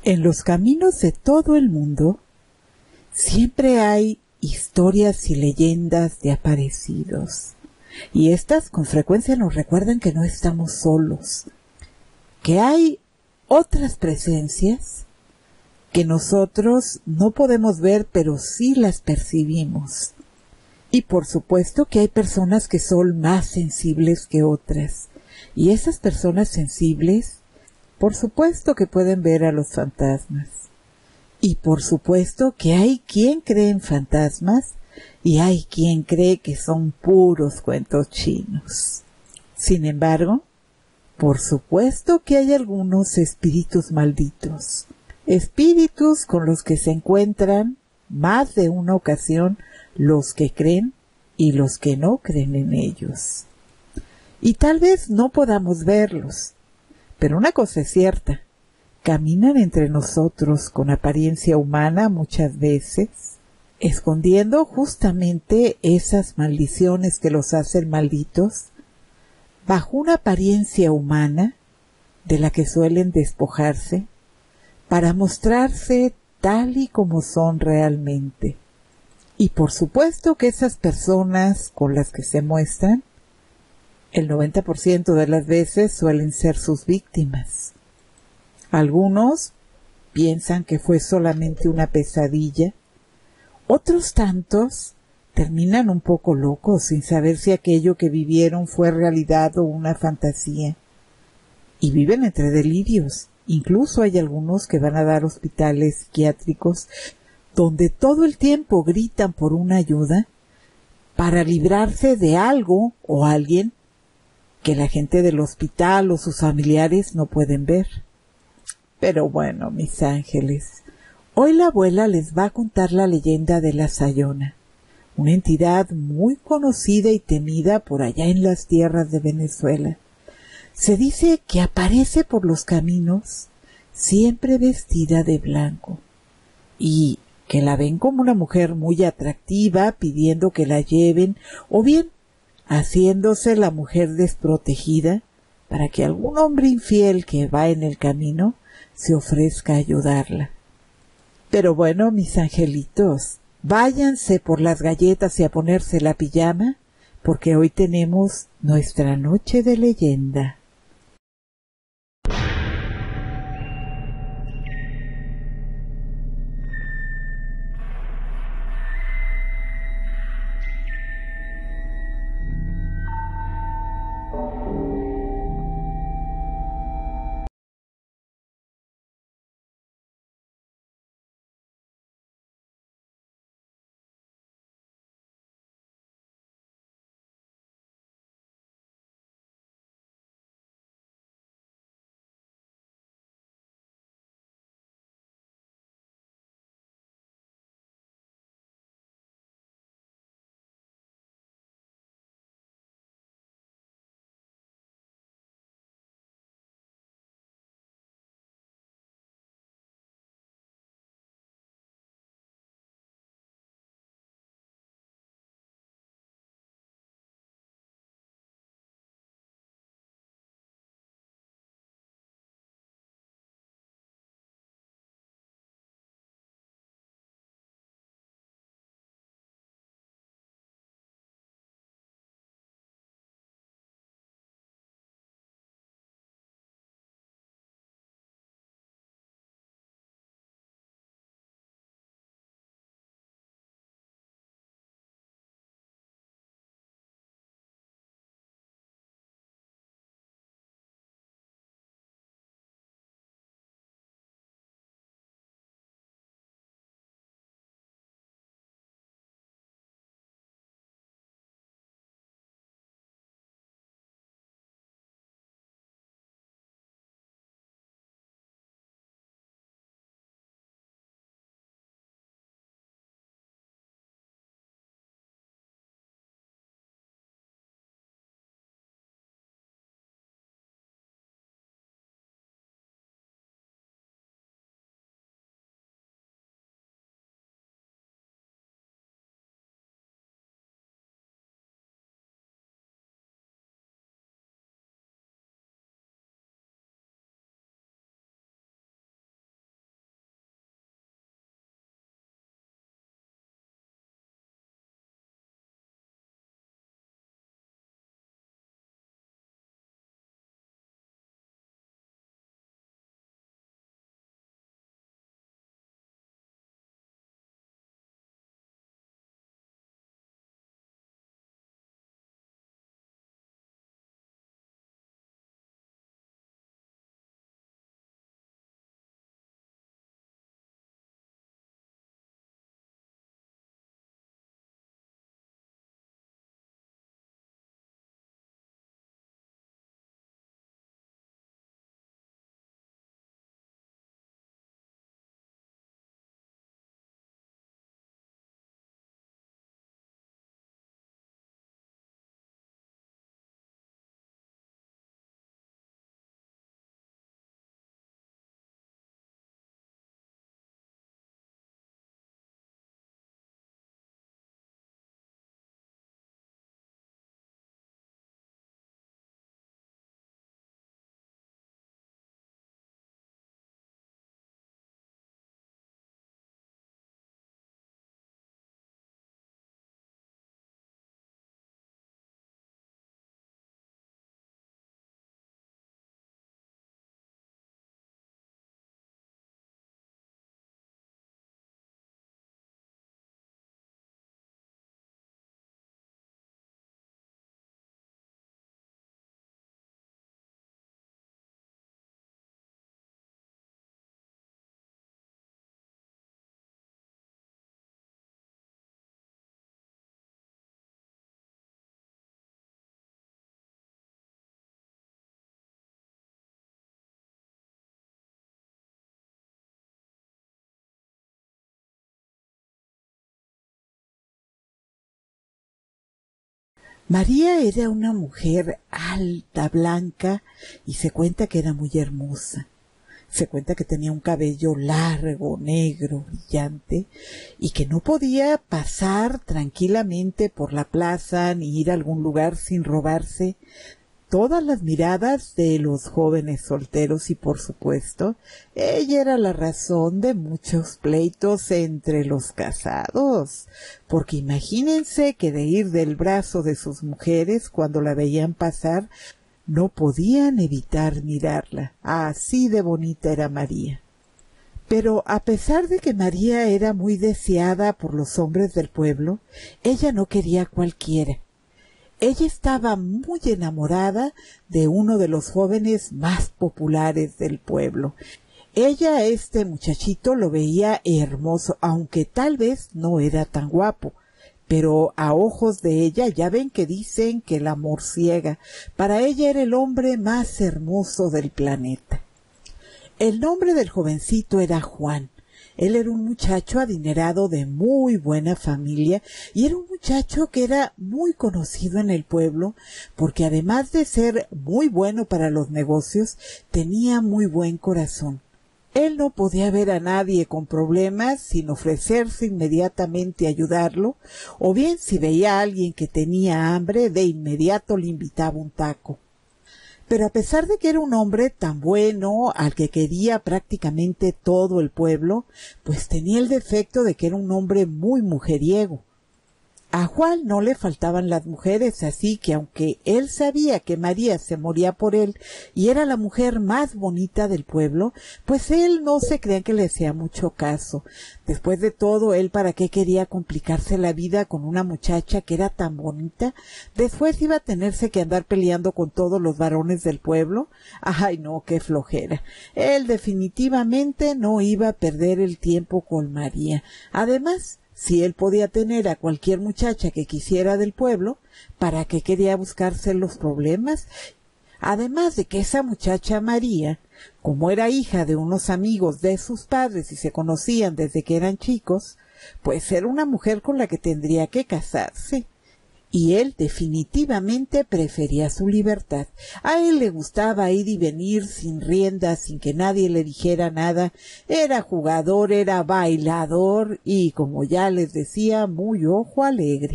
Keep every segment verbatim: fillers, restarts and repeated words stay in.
En los caminos de todo el mundo siempre hay historias y leyendas de aparecidos. Y estas con frecuencia nos recuerdan que no estamos solos, que hay otras presencias que nosotros no podemos ver, pero sí las percibimos. Y por supuesto que hay personas que son más sensibles que otras. Y esas personas sensibles, por supuesto que pueden ver a los fantasmas. Y por supuesto que hay quien cree en fantasmas y hay quien cree que son puros cuentos chinos. Sin embargo, por supuesto que hay algunos espíritus malditos, espíritus con los que se encuentran más de una ocasión los que creen y los que no creen en ellos. Y tal vez no podamos verlos, pero una cosa es cierta, caminan entre nosotros con apariencia humana muchas veces, escondiendo justamente esas maldiciones que los hacen malditos, bajo una apariencia humana de la que suelen despojarse, para mostrarse tal y como son realmente. Y por supuesto que esas personas con las que se muestran, el noventa por ciento de las veces suelen ser sus víctimas. Algunos piensan que fue solamente una pesadilla, otros tantos terminan un poco locos sin saber si aquello que vivieron fue realidad o una fantasía, y viven entre delirios. Incluso hay algunos que van a dar hospitales psiquiátricos donde todo el tiempo gritan por una ayuda para librarse de algo o alguien que la gente del hospital o sus familiares no pueden ver. Pero bueno, mis ángeles, hoy la abuela les va a contar la leyenda de la Sayona, una entidad muy conocida y temida por allá en las tierras de Venezuela. Se dice que aparece por los caminos siempre vestida de blanco y que la ven como una mujer muy atractiva pidiendo que la lleven o bien haciéndose la mujer desprotegida para que algún hombre infiel que va en el camino se ofrezca a ayudarla. Pero bueno, mis angelitos, váyanse por las galletas y a ponerse la pijama, porque hoy tenemos nuestra noche de leyenda. María era una mujer alta, blanca, y se cuenta que era muy hermosa. Se cuenta que tenía un cabello largo, negro, brillante, y que no podía pasar tranquilamente por la plaza ni ir a algún lugar sin robarse todas las miradas de los jóvenes solteros, y por supuesto, ella era la razón de muchos pleitos entre los casados, porque imagínense que de ir del brazo de sus mujeres cuando la veían pasar, no podían evitar mirarla. Así de bonita era María. Pero a pesar de que María era muy deseada por los hombres del pueblo, ella no quería a cualquiera. Ella estaba muy enamorada de uno de los jóvenes más populares del pueblo. Ella a este muchachito lo veía hermoso, aunque tal vez no era tan guapo. Pero a ojos de ella, ya ven que dicen que el amor ciega. Para ella era el hombre más hermoso del planeta. El nombre del jovencito era Juan. Él era un muchacho adinerado de muy buena familia y era un muchacho que era muy conocido en el pueblo porque además de ser muy bueno para los negocios, tenía muy buen corazón. Él no podía ver a nadie con problemas sin ofrecerse inmediatamente a ayudarlo, o bien si veía a alguien que tenía hambre, de inmediato le invitaba un taco. Pero a pesar de que era un hombre tan bueno, al que quería prácticamente todo el pueblo, pues tenía el defecto de que era un hombre muy mujeriego. A Juan no le faltaban las mujeres, así que aunque él sabía que María se moría por él y era la mujer más bonita del pueblo, pues él no se creía que le hacía mucho caso. Después de todo, él para qué quería complicarse la vida con una muchacha que era tan bonita. Después iba a tenerse que andar peleando con todos los varones del pueblo. Ay, no, qué flojera. Él definitivamente no iba a perder el tiempo con María. Además, si él podía tener a cualquier muchacha que quisiera del pueblo, ¿para qué quería buscarse los problemas? Además de que esa muchacha María, como era hija de unos amigos de sus padres y se conocían desde que eran chicos, pues era una mujer con la que tendría que casarse. Y él definitivamente prefería su libertad. A él le gustaba ir y venir sin riendas, sin que nadie le dijera nada. Era jugador, era bailador y, como ya les decía, muy ojo alegre.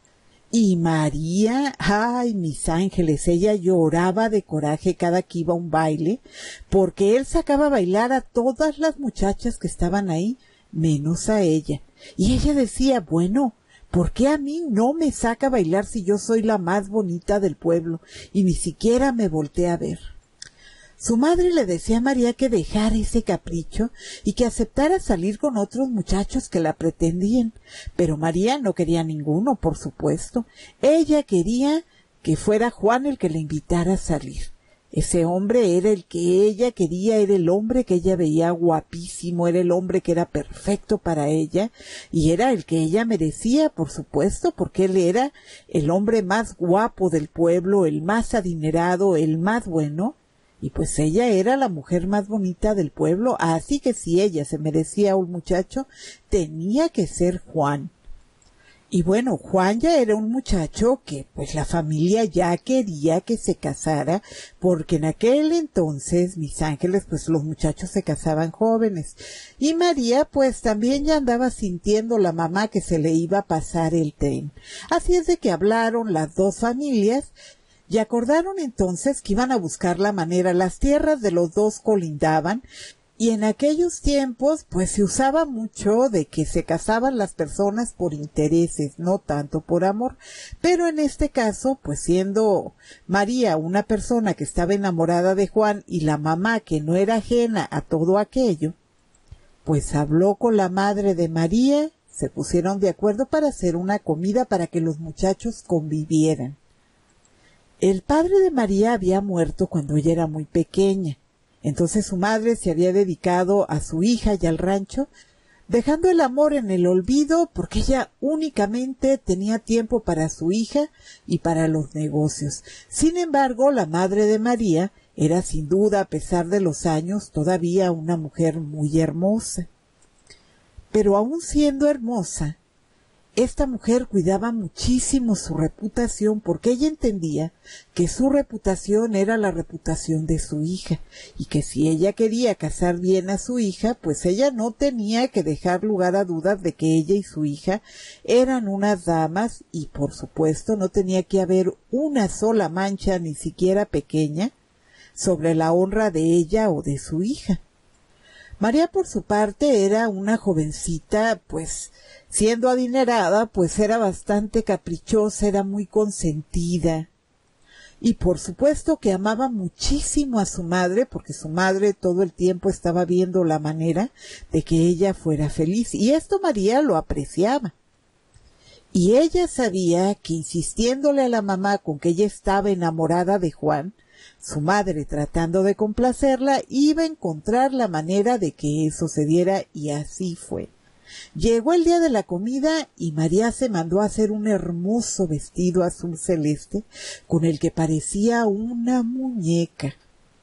Y María, ay, mis ángeles, ella lloraba de coraje cada que iba a un baile, porque él sacaba a bailar a todas las muchachas que estaban ahí, menos a ella. Y ella decía, bueno, ¿por qué a mí no me saca a bailar si yo soy la más bonita del pueblo? Y ni siquiera me voltea a ver. Su madre le decía a María que dejara ese capricho y que aceptara salir con otros muchachos que la pretendían. Pero María no quería ninguno, por supuesto. Ella quería que fuera Juan el que le invitara a salir. Ese hombre era el que ella quería, era el hombre que ella veía guapísimo, era el hombre que era perfecto para ella y era el que ella merecía, por supuesto, porque él era el hombre más guapo del pueblo, el más adinerado, el más bueno, y pues ella era la mujer más bonita del pueblo, así que si ella se merecía un muchacho, tenía que ser Juan. Y bueno, Juan ya era un muchacho que pues la familia ya quería que se casara, porque en aquel entonces, mis ángeles, pues los muchachos se casaban jóvenes. Y María pues también ya andaba sintiendo la mamá que se le iba a pasar el tren. Así es de que hablaron las dos familias y acordaron entonces que iban a buscar la manera. Las tierras de los dos colindaban. Y en aquellos tiempos, pues se usaba mucho de que se casaban las personas por intereses, no tanto por amor. Pero en este caso, pues siendo María una persona que estaba enamorada de Juan y la mamá que no era ajena a todo aquello, pues habló con la madre de María, se pusieron de acuerdo para hacer una comida para que los muchachos convivieran. El padre de María había muerto cuando ella era muy pequeña. Entonces su madre se había dedicado a su hija y al rancho, dejando el amor en el olvido porque ella únicamente tenía tiempo para su hija y para los negocios. Sin embargo, la madre de María era sin duda, a pesar de los años, todavía una mujer muy hermosa. Pero aun siendo hermosa, esta mujer cuidaba muchísimo su reputación porque ella entendía que su reputación era la reputación de su hija y que si ella quería casar bien a su hija, pues ella no tenía que dejar lugar a dudas de que ella y su hija eran unas damas y por supuesto no tenía que haber una sola mancha, ni siquiera pequeña, sobre la honra de ella o de su hija. María, por su parte, era una jovencita, pues, siendo adinerada, pues era bastante caprichosa, era muy consentida. Y por supuesto que amaba muchísimo a su madre, porque su madre todo el tiempo estaba viendo la manera de que ella fuera feliz. Y esto María lo apreciaba. Y ella sabía que insistiéndole a la mamá con que ella estaba enamorada de Juan, su madre, tratando de complacerla, iba a encontrar la manera de que eso se diera, y así fue. Llegó el día de la comida y María se mandó a hacer un hermoso vestido azul celeste con el que parecía una muñeca.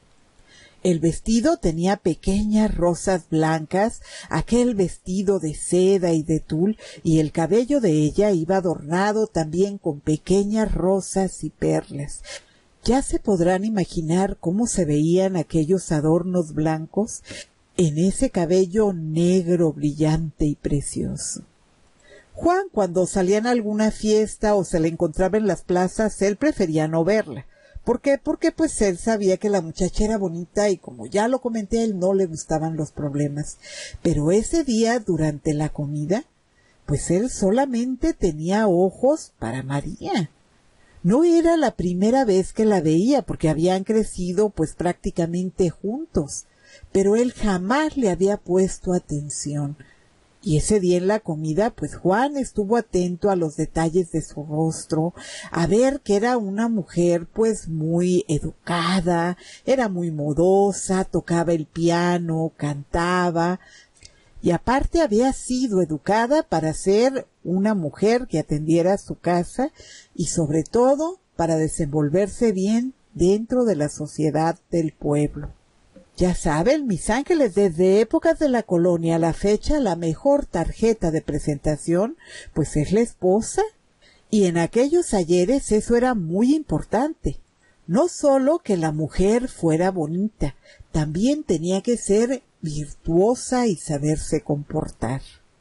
El vestido tenía pequeñas rosas blancas, aquel vestido de seda y de tul, y el cabello de ella iba adornado también con pequeñas rosas y perlas. Ya se podrán imaginar cómo se veían aquellos adornos blancos en ese cabello negro, brillante y precioso. Juan, cuando salían a alguna fiesta o se le encontraba en las plazas, él prefería no verla. ¿Por qué? Porque pues él sabía que la muchacha era bonita y como ya lo comenté, a él no le gustaban los problemas. Pero ese día, durante la comida, pues él solamente tenía ojos para María. No era la primera vez que la veía, porque habían crecido pues prácticamente juntos, pero él jamás le había puesto atención. Y ese día en la comida, pues Juan estuvo atento a los detalles de su rostro, a ver que era una mujer pues muy educada, era muy modosa, tocaba el piano, cantaba, y aparte había sido educada para ser una mujer que atendiera su casa y sobre todo para desenvolverse bien dentro de la sociedad del pueblo. Ya saben, mis ángeles, desde épocas de la colonia a la fecha, la mejor tarjeta de presentación, pues es la esposa. Y en aquellos ayeres eso era muy importante. No solo que la mujer fuera bonita, también tenía que ser virtuosa y saberse comportar.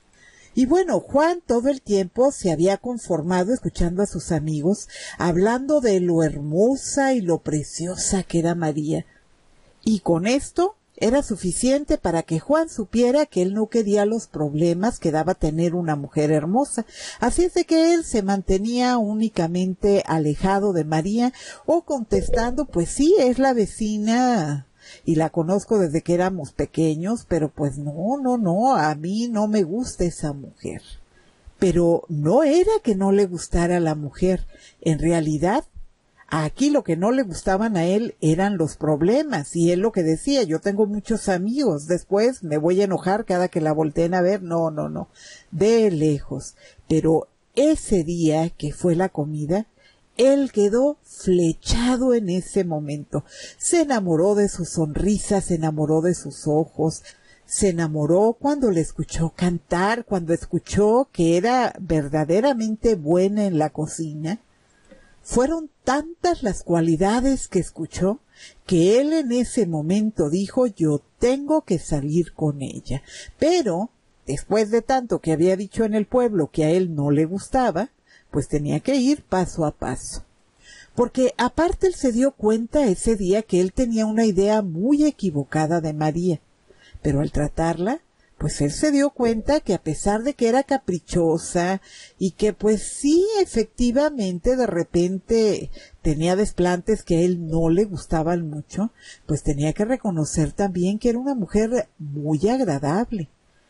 Y bueno, Juan todo el tiempo se había conformado escuchando a sus amigos, hablando de lo hermosa y lo preciosa que era María. Y con esto era suficiente para que Juan supiera que él no quería los problemas que daba tener una mujer hermosa. Así es de que él se mantenía únicamente alejado de María o contestando, pues sí, es la vecina y la conozco desde que éramos pequeños, pero pues no, no, no, a mí no me gusta esa mujer. Pero no era que no le gustara la mujer, en realidad aquí lo que no le gustaban a él eran los problemas, y él lo que decía, yo tengo muchos amigos, después me voy a enojar cada que la volteen a ver, no, no, no, de lejos. Pero ese día que fue la comida, él quedó flechado en ese momento, se enamoró de su sonrisa, se enamoró de sus ojos, se enamoró cuando le escuchó cantar, cuando escuchó que era verdaderamente buena en la cocina. Fueron tantas las cualidades que escuchó que él en ese momento dijo, yo tengo que salir con ella. Pero, después de tanto que había dicho en el pueblo que a él no le gustaba, pues tenía que ir paso a paso. Porque aparte él se dio cuenta ese día que él tenía una idea muy equivocada de María. Pero al tratarla, pues él se dio cuenta que a pesar de que era caprichosa y que pues sí, efectivamente, de repente tenía desplantes que a él no le gustaban mucho, pues tenía que reconocer también que era una mujer muy agradable.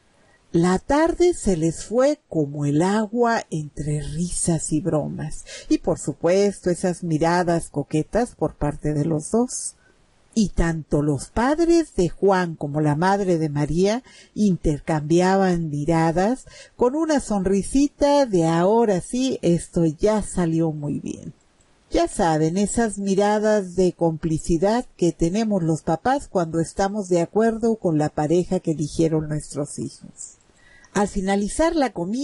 La tarde se les fue como el agua entre risas y bromas, y por supuesto esas miradas coquetas por parte de los dos. Y tanto los padres de Juan como la madre de María intercambiaban miradas con una sonrisita de ahora sí, esto ya salió muy bien. Ya saben, esas miradas de complicidad que tenemos los papás cuando estamos de acuerdo con la pareja que eligieron nuestros hijos. Al finalizar la comida,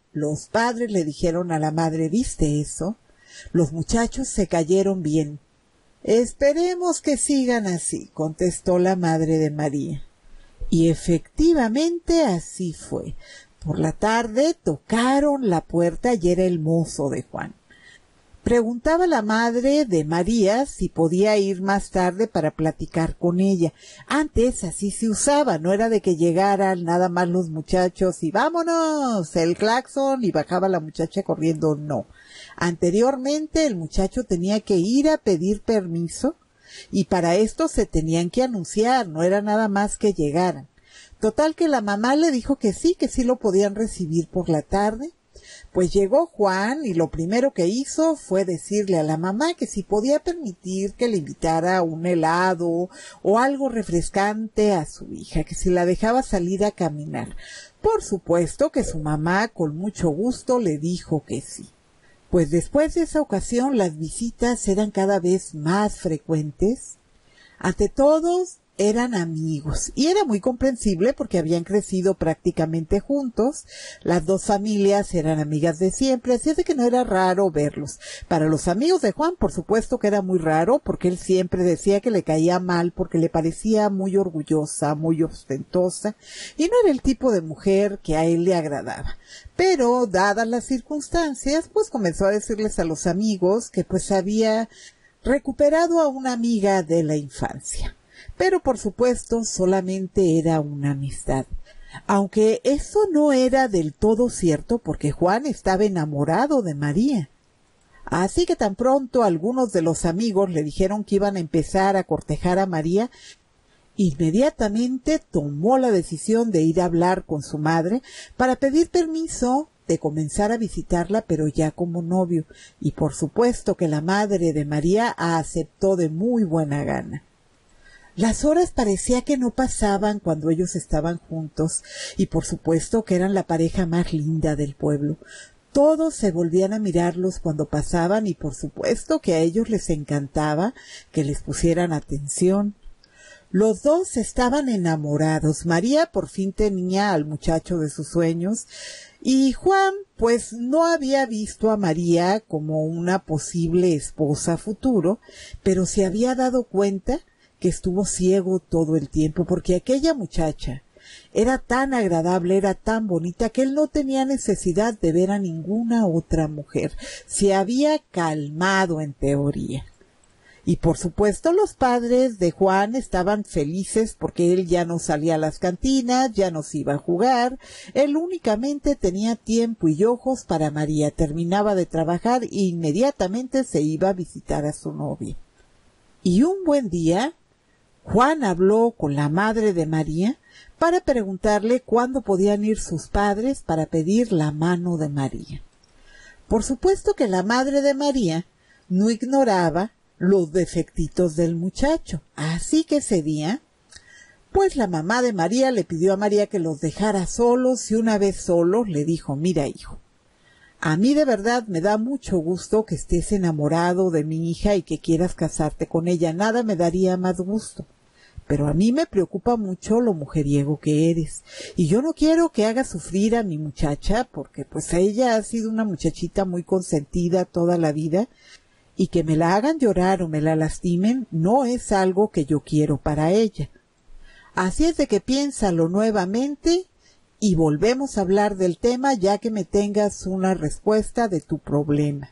los padres le dijeron a la madre, ¿viste eso? Los muchachos se cayeron bien. Esperemos que sigan así, contestó la madre de María. Y efectivamente así fue. Por la tarde tocaron la puerta y era el mozo de Juan. Preguntaba la madre de María si podía ir más tarde para platicar con ella. Antes así se usaba, no era de que llegaran nada más los muchachos y vámonos, el claxon y bajaba la muchacha corriendo, no. Anteriormente el muchacho tenía que ir a pedir permiso y para esto se tenían que anunciar, no era nada más que llegaran. Total que la mamá le dijo que sí, que sí lo podían recibir por la tarde. Pues llegó Juan y lo primero que hizo fue decirle a la mamá que si podía permitir que le invitara un helado o algo refrescante a su hija, que si la dejaba salir a caminar. Por supuesto que su mamá con mucho gusto le dijo que sí. Pues después de esa ocasión las visitas eran cada vez más frecuentes. Ante todos eran amigos y era muy comprensible porque habían crecido prácticamente juntos, las dos familias eran amigas de siempre, así es de que no era raro verlos. Para los amigos de Juan, por supuesto que era muy raro porque él siempre decía que le caía mal porque le parecía muy orgullosa, muy ostentosa y no era el tipo de mujer que a él le agradaba. Pero, dadas las circunstancias, pues comenzó a decirles a los amigos que pues había recuperado a una amiga de la infancia. Pero por supuesto solamente era una amistad. Aunque eso no era del todo cierto porque Juan estaba enamorado de María. Así que tan pronto algunos de los amigos le dijeron que iban a empezar a cortejar a María, inmediatamente tomó la decisión de ir a hablar con su madre para pedir permiso de comenzar a visitarla, pero ya como novio. Y por supuesto que la madre de María aceptó de muy buena gana. Las horas parecía que no pasaban cuando ellos estaban juntos, y por supuesto que eran la pareja más linda del pueblo. Todos se volvían a mirarlos cuando pasaban y por supuesto que a ellos les encantaba que les pusieran atención. Los dos estaban enamorados. María por fin tenía al muchacho de sus sueños y Juan pues no había visto a María como una posible esposa futuro, pero se había dado cuenta que estuvo ciego todo el tiempo, porque aquella muchacha era tan agradable, era tan bonita, que él no tenía necesidad de ver a ninguna otra mujer. Se había calmado en teoría. Y por supuesto los padres de Juan estaban felices porque él ya no salía a las cantinas, ya no se iba a jugar, él únicamente tenía tiempo y ojos para María, terminaba de trabajar e inmediatamente se iba a visitar a su novia. Y un buen día, Juan habló con la madre de María para preguntarle cuándo podían ir sus padres para pedir la mano de María. Por supuesto que la madre de María no ignoraba los defectitos del muchacho, así que ese día, pues la mamá de María le pidió a María que los dejara solos y una vez solos le dijo, mira hijo, a mí de verdad me da mucho gusto que estés enamorado de mi hija y que quieras casarte con ella, nada me daría más gusto. Pero a mí me preocupa mucho lo mujeriego que eres, y yo no quiero que hagas sufrir a mi muchacha, porque pues ella ha sido una muchachita muy consentida toda la vida, y que me la hagan llorar o me la lastimen no es algo que yo quiero para ella. Así es de que piénsalo nuevamente y volvemos a hablar del tema ya que me tengas una respuesta de tu problema.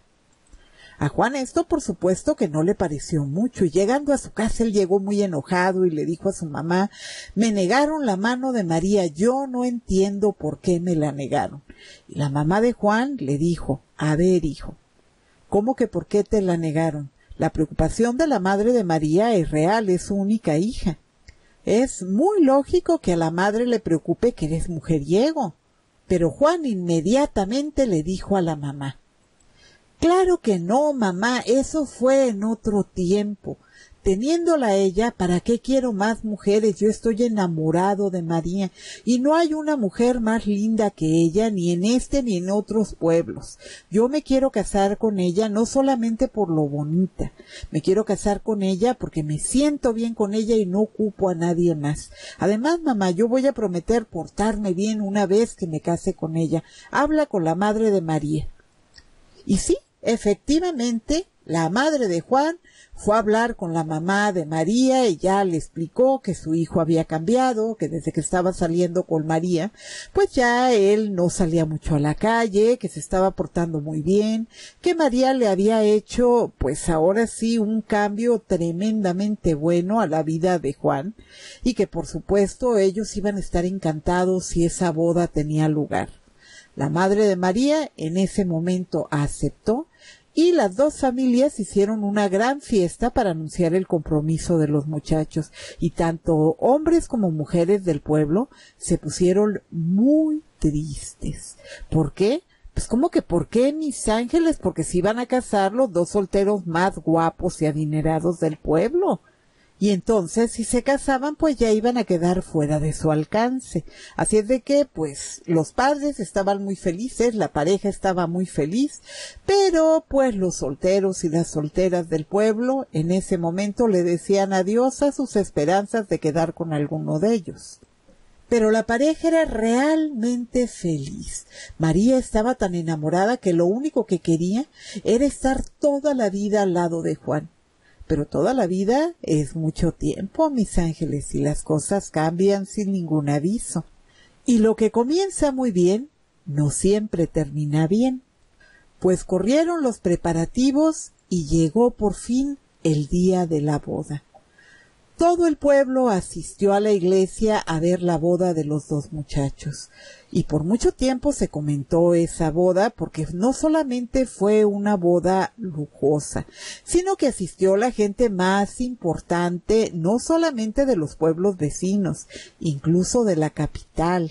A Juan esto por supuesto que no le pareció mucho y llegando a su casa él llegó muy enojado y le dijo a su mamá, me negaron la mano de María, yo no entiendo por qué me la negaron. Y la mamá de Juan le dijo, a ver hijo, ¿cómo que por qué te la negaron? La preocupación de la madre de María es real, es su única hija. Es muy lógico que a la madre le preocupe que eres mujeriego. Pero Juan inmediatamente le dijo a la mamá, claro que no, mamá, eso fue en otro tiempo. teniéndola ella, ¿para qué quiero más mujeres? Yo estoy enamorado de María y no hay una mujer más linda que ella, ni en este ni en otros pueblos. Yo me quiero casar con ella no solamente por lo bonita, me quiero casar con ella porque me siento bien con ella y no ocupo a nadie más. Además, mamá, yo voy a prometer portarme bien una vez que me case con ella. Habla con la madre de María. Y sí, efectivamente, la madre de Juan fue a hablar con la mamá de María y ya le explicó que su hijo había cambiado, que desde que estaba saliendo con María, pues ya él no salía mucho a la calle, que se estaba portando muy bien, que María le había hecho, pues ahora sí, un cambio tremendamente bueno a la vida de Juan y que por supuesto ellos iban a estar encantados si esa boda tenía lugar. La madre de María en ese momento aceptó y las dos familias hicieron una gran fiesta para anunciar el compromiso de los muchachos y tanto hombres como mujeres del pueblo se pusieron muy tristes. ¿Por qué? Pues ¿cómo que por qué, mis ángeles? Porque se iban a casar los dos solteros más guapos y adinerados del pueblo. Y entonces, si se casaban, pues ya iban a quedar fuera de su alcance. Así es de que, pues, los padres estaban muy felices, la pareja estaba muy feliz, pero, pues, los solteros y las solteras del pueblo, en ese momento le decían adiós a sus esperanzas de quedar con alguno de ellos. Pero la pareja era realmente feliz. María estaba tan enamorada que lo único que quería era estar toda la vida al lado de Juan. Pero toda la vida es mucho tiempo, mis ángeles, y las cosas cambian sin ningún aviso. Y lo que comienza muy bien, no siempre termina bien. Pues corrieron los preparativos y llegó por fin el día de la boda. Todo el pueblo asistió a la iglesia a ver la boda de los dos muchachos. Y por mucho tiempo se comentó esa boda porque no solamente fue una boda lujosa, sino que asistió la gente más importante, no solamente de los pueblos vecinos, incluso de la capital.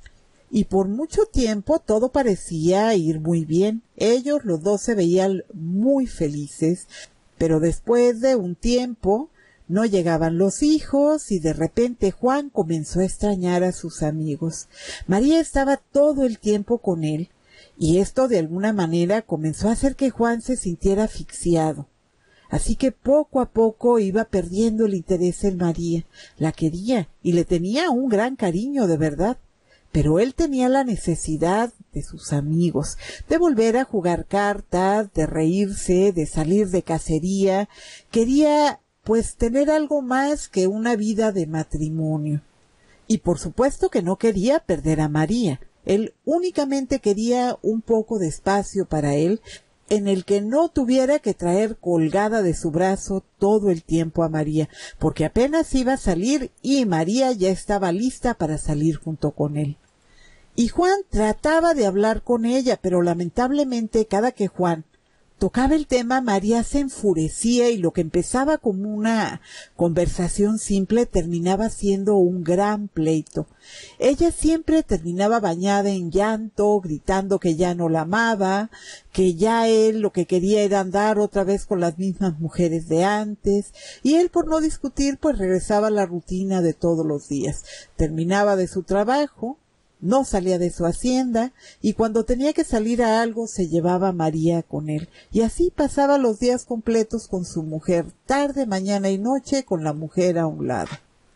Y por mucho tiempo todo parecía ir muy bien. Ellos, los dos, se veían muy felices, pero después de un tiempo no llegaban los hijos y de repente Juan comenzó a extrañar a sus amigos. María estaba todo el tiempo con él y esto de alguna manera comenzó a hacer que Juan se sintiera asfixiado. Así que poco a poco iba perdiendo el interés en María. La quería y le tenía un gran cariño de verdad. Pero él tenía la necesidad de sus amigos, de volver a jugar cartas, de reírse, de salir de cacería. Quería pues tener algo más que una vida de matrimonio. Y por supuesto que no quería perder a María. Él únicamente quería un poco de espacio para él, en el que no tuviera que traer colgada de su brazo todo el tiempo a María, porque apenas iba a salir y María ya estaba lista para salir junto con él. Y Juan trataba de hablar con ella, pero lamentablemente cada que Juan tocaba el tema, María se enfurecía y lo que empezaba como una conversación simple terminaba siendo un gran pleito. Ella siempre terminaba bañada en llanto, gritando que ya no la amaba, que ya él lo que quería era andar otra vez con las mismas mujeres de antes, y él, por no discutir, pues regresaba a la rutina de todos los días. Terminaba de su trabajo, no salía de su hacienda, y cuando tenía que salir a algo se llevaba a María con él, y así pasaba los días completos con su mujer, tarde, mañana y noche, con la mujer a un lado.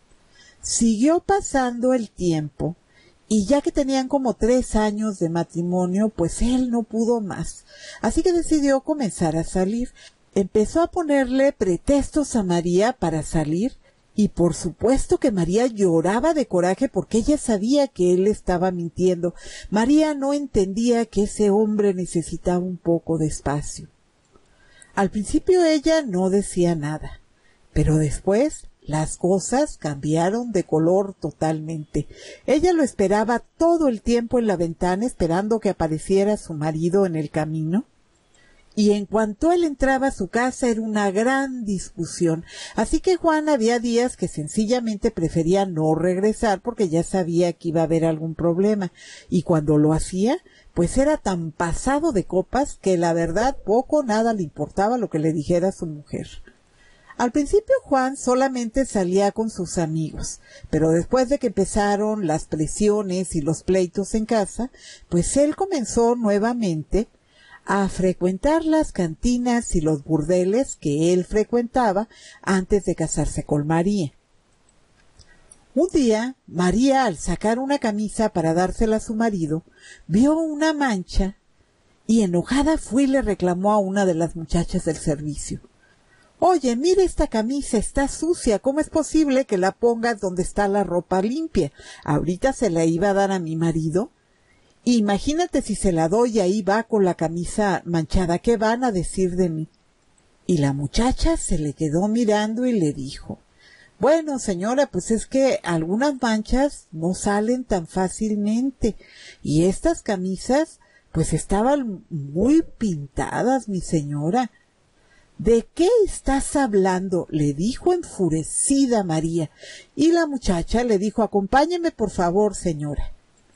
Siguió pasando el tiempo, y ya que tenían como tres años de matrimonio, pues él no pudo más, así que decidió comenzar a salir. Empezó a ponerle pretextos a María para salir, y por supuesto que María lloraba de coraje porque ella sabía que él estaba mintiendo. María no entendía que ese hombre necesitaba un poco de espacio. Al principio ella no decía nada, pero después las cosas cambiaron de color totalmente. Ella lo esperaba todo el tiempo en la ventana esperando que apareciera su marido en el camino. Y en cuanto él entraba a su casa era una gran discusión. Así que Juan había días que sencillamente prefería no regresar porque ya sabía que iba a haber algún problema. Y cuando lo hacía, pues era tan pasado de copas que la verdad poco o nada le importaba lo que le dijera su mujer. Al principio Juan solamente salía con sus amigos, pero después de que empezaron las presiones y los pleitos en casa, pues él comenzó nuevamente a frecuentar las cantinas y los burdeles que él frecuentaba antes de casarse con María. Un día, María, al sacar una camisa para dársela a su marido, vio una mancha y enojada fue y le reclamó a una de las muchachas del servicio. Oye, mira esta camisa, está sucia, ¿cómo es posible que la pongas donde está la ropa limpia? Ahorita se la iba a dar a mi marido. Imagínate si se la doy y ahí va con la camisa manchada, ¿qué van a decir de mí? Y la muchacha se le quedó mirando y le dijo, bueno, señora, pues es que algunas manchas no salen tan fácilmente y estas camisas pues estaban muy pintadas, mi señora. ¿De qué estás hablando?, le dijo enfurecida María, y la muchacha le dijo, acompáñeme por favor, señora.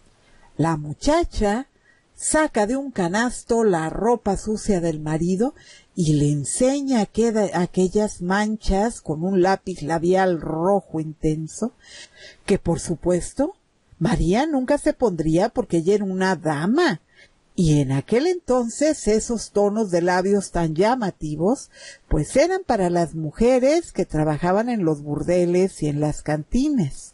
La muchacha saca de un canasto la ropa sucia del marido y le enseña aquellas manchas con un lápiz labial rojo intenso, que por supuesto María nunca se pondría porque ella era una dama. Y en aquel entonces esos tonos de labios tan llamativos, pues eran para las mujeres que trabajaban en los burdeles y en las cantinas.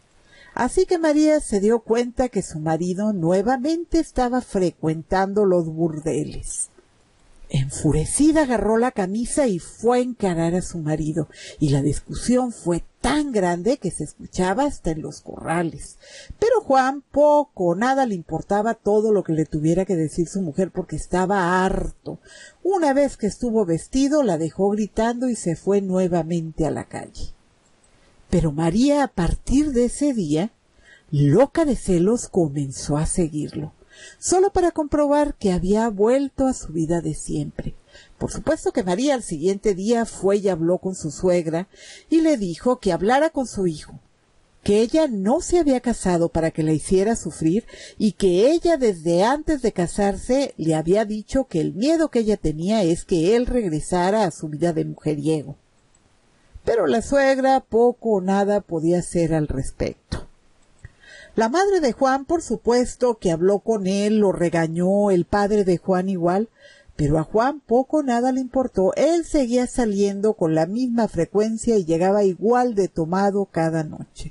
Así que María se dio cuenta que su marido nuevamente estaba frecuentando los burdeles. Enfurecida agarró la camisa y fue a encarar a su marido, y la discusión fue tan grande que se escuchaba hasta en los corrales. Pero Juan poco o nada le importaba todo lo que le tuviera que decir su mujer porque estaba harto. Una vez que estuvo vestido, la dejó gritando y se fue nuevamente a la calle. Pero María, a partir de ese día, loca de celos, comenzó a seguirlo, solo para comprobar que había vuelto a su vida de siempre. Por supuesto que María al siguiente día fue y habló con su suegra y le dijo que hablara con su hijo, que ella no se había casado para que la hiciera sufrir y que ella desde antes de casarse le había dicho que el miedo que ella tenía es que él regresara a su vida de mujeriego. Pero la suegra poco o nada podía hacer al respecto. La madre de Juan, por supuesto, que habló con él, lo regañó, el padre de Juan igual, pero a Juan poco o nada le importó. Él seguía saliendo con la misma frecuencia y llegaba igual de tomado cada noche.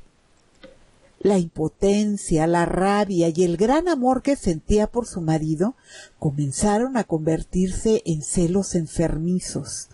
La impotencia, la rabia y el gran amor que sentía por su marido comenzaron a convertirse en celos enfermizos.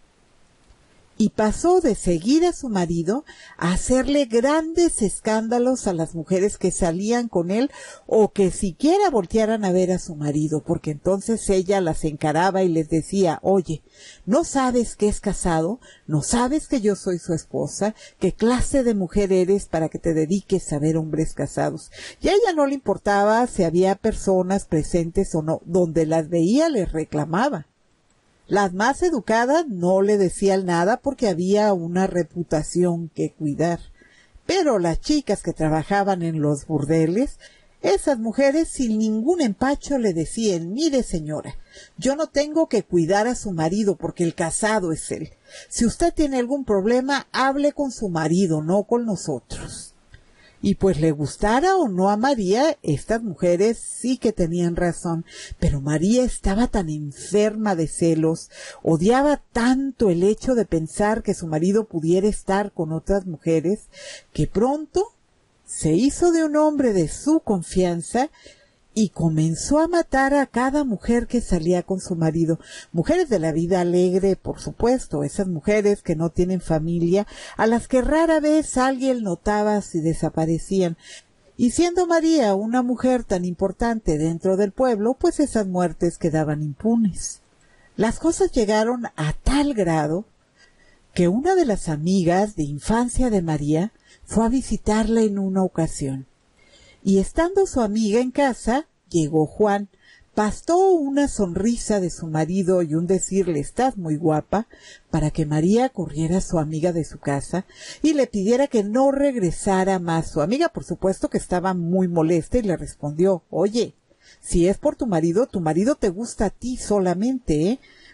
Y pasó de seguir a su marido a hacerle grandes escándalos a las mujeres que salían con él o que siquiera voltearan a ver a su marido, porque entonces ella las encaraba y les decía, oye, ¿no sabes que es casado? ¿No sabes que yo soy su esposa? ¿Qué clase de mujer eres para que te dediques a ver hombres casados? Y a ella no le importaba si había personas presentes o no, donde las veía les reclamaba. Las más educadas no le decían nada porque había una reputación que cuidar. Pero las chicas que trabajaban en los burdeles, esas mujeres sin ningún empacho le decían, mire señora, yo no tengo que cuidar a su marido porque el casado es él. Si usted tiene algún problema, hable con su marido, no con nosotros. Y pues le gustara o no a María, estas mujeres sí que tenían razón, pero María estaba tan enferma de celos, odiaba tanto el hecho de pensar que su marido pudiera estar con otras mujeres, que pronto se hizo de un hombre de su confianza y comenzó a matar a cada mujer que salía con su marido. Mujeres de la vida alegre, por supuesto, esas mujeres que no tienen familia, a las que rara vez alguien notaba si desaparecían. Y siendo María una mujer tan importante dentro del pueblo, pues esas muertes quedaban impunes. Las cosas llegaron a tal grado que una de las amigas de infancia de María fue a visitarla en una ocasión. Y estando su amiga en casa, llegó Juan, bastó una sonrisa de su marido y un decirle estás muy guapa, para que María corriera a su amiga de su casa y le pidiera que no regresara más. Su amiga, por supuesto, que estaba muy molesta y le respondió, oye, si es por tu marido, tu marido te gusta a ti solamente, ¿eh?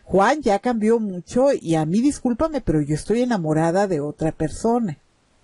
Juan ya cambió mucho y a mí discúlpame, pero yo estoy enamorada de otra persona.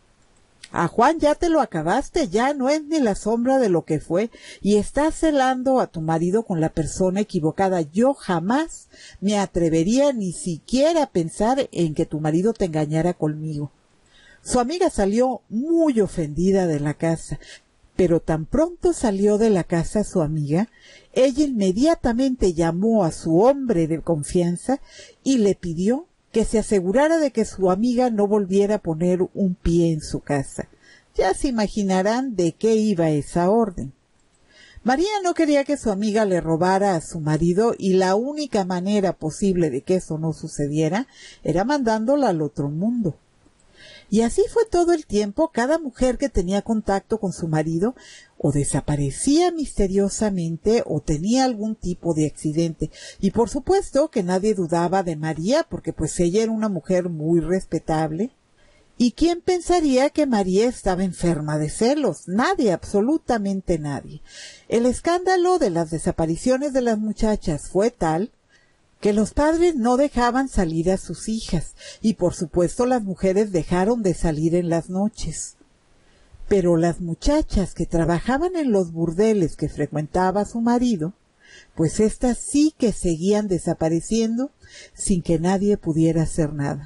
A Juan ya te lo acabaste, ya no es ni la sombra de lo que fue, y estás celando a tu marido con la persona equivocada. Yo jamás me atrevería ni siquiera a pensar en que tu marido te engañara conmigo. Su amiga salió muy ofendida de la casa, pero tan pronto salió de la casa su amiga, ella inmediatamente llamó a su hombre de confianza y le pidió que se asegurara de que su amiga no volviera a poner un pie en su casa. Ya se imaginarán de qué iba esa orden. María no quería que su amiga le robara a su marido y la única manera posible de que eso no sucediera era mandándola al otro mundo. Y así fue todo el tiempo. Cada mujer que tenía contacto con su marido o desaparecía misteriosamente o tenía algún tipo de accidente. Y por supuesto que nadie dudaba de María, porque pues ella era una mujer muy respetable. ¿Y quién pensaría que María estaba enferma de celos? Nadie, absolutamente nadie. El escándalo de las desapariciones de las muchachas fue tal que los padres no dejaban salir a sus hijas, y por supuesto las mujeres dejaron de salir en las noches. Pero las muchachas que trabajaban en los burdeles que frecuentaba su marido, pues éstas sí que seguían desapareciendo sin que nadie pudiera hacer nada.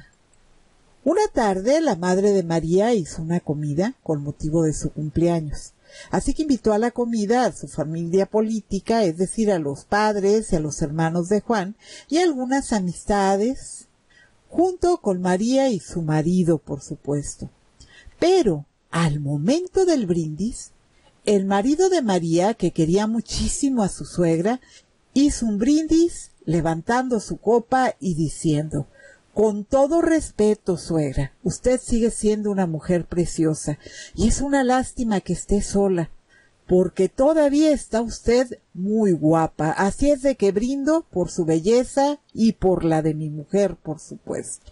Una tarde la madre de María hizo una comida con motivo de su cumpleaños. Así que invitó a la comida a su familia política, es decir, a los padres y a los hermanos de Juan, y a algunas amistades, junto con María y su marido, por supuesto. Pero, al momento del brindis, el marido de María, que quería muchísimo a su suegra, hizo un brindis levantando su copa y diciendo: con todo respeto, suegra, usted sigue siendo una mujer preciosa, y es una lástima que esté sola, porque todavía está usted muy guapa, así es de que brindo por su belleza y por la de mi mujer, por supuesto.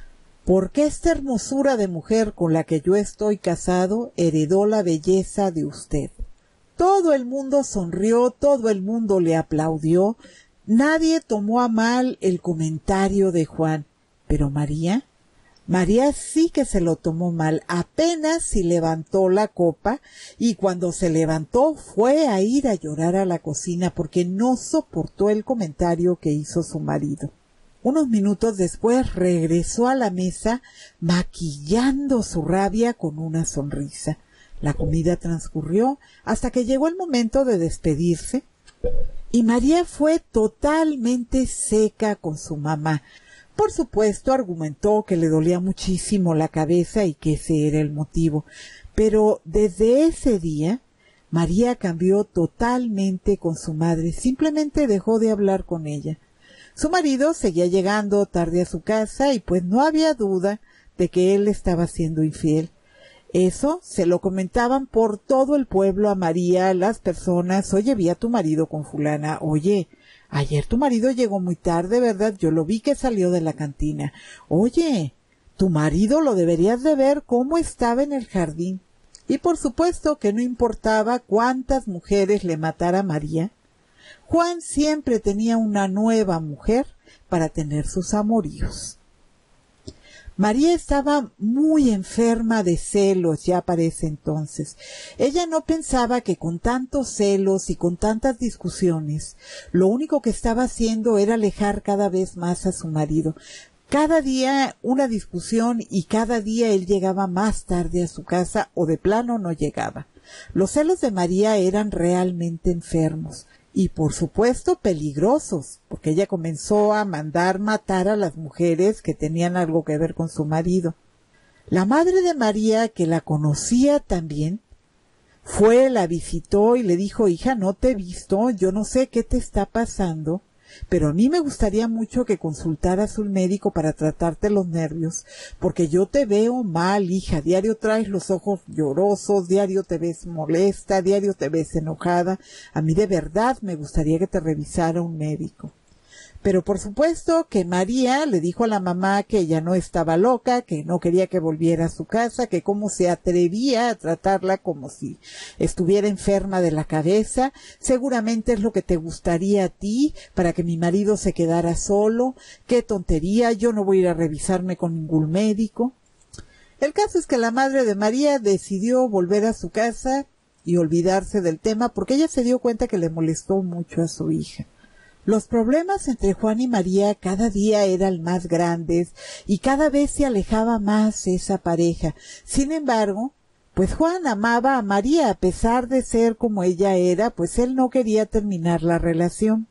Porque esta hermosura de mujer con la que yo estoy casado heredó la belleza de usted. Todo el mundo sonrió, todo el mundo le aplaudió, nadie tomó a mal el comentario de Juan. Pero María, María sí que se lo tomó mal, apenas si levantó la copa, y cuando se levantó fue a ir a llorar a la cocina porque no soportó el comentario que hizo su marido. Unos minutos después regresó a la mesa maquillando su rabia con una sonrisa. La comida transcurrió hasta que llegó el momento de despedirse, y María fue totalmente seca con su mamá. Por supuesto, argumentó que le dolía muchísimo la cabeza y que ese era el motivo. Pero desde ese día, María cambió totalmente con su madre. Simplemente dejó de hablar con ella. Su marido seguía llegando tarde a su casa y pues no había duda de que él estaba siendo infiel. Eso se lo comentaban por todo el pueblo a María las personas. Oye, vi a tu marido con fulana. Oye, ayer tu marido llegó muy tarde, ¿verdad? Yo lo vi que salió de la cantina. Oye, tu marido lo deberías de ver cómo estaba en el jardín. Y por supuesto que no importaba cuántas mujeres le matara María, Juan siempre tenía una nueva mujer para tener sus amoríos. María estaba muy enferma de celos ya para ese entonces. Ella no pensaba que con tantos celos y con tantas discusiones, lo único que estaba haciendo era alejar cada vez más a su marido. Cada día una discusión y cada día él llegaba más tarde a su casa o de plano no llegaba. Los celos de María eran realmente enfermos. Y por supuesto peligrosos, porque ella comenzó a mandar matar a las mujeres que tenían algo que ver con su marido. La madre de María, que la conocía también, fue, la visitó y le dijo: hija, no te he visto, yo no sé qué te está pasando, pero a mí me gustaría mucho que consultaras un médico para tratarte los nervios, porque yo te veo mal, hija, diario traes los ojos llorosos, diario te ves molesta, diario te ves enojada, a mí de verdad me gustaría que te revisara un médico. Pero por supuesto que María le dijo a la mamá que ella no estaba loca, que no quería que volviera a su casa, que cómo se atrevía a tratarla como si estuviera enferma de la cabeza. Seguramente es lo que te gustaría a ti para que mi marido se quedara solo. Qué tontería, yo no voy a ir a revisarme con ningún médico. El caso es que la madre de María decidió volver a su casa y olvidarse del tema porque ella se dio cuenta que le molestó mucho a su hija. Los problemas entre Juan y María cada día eran más grandes y cada vez se alejaba más esa pareja. Sin embargo, pues Juan amaba a María a pesar de ser como ella era, pues él no quería terminar la relación.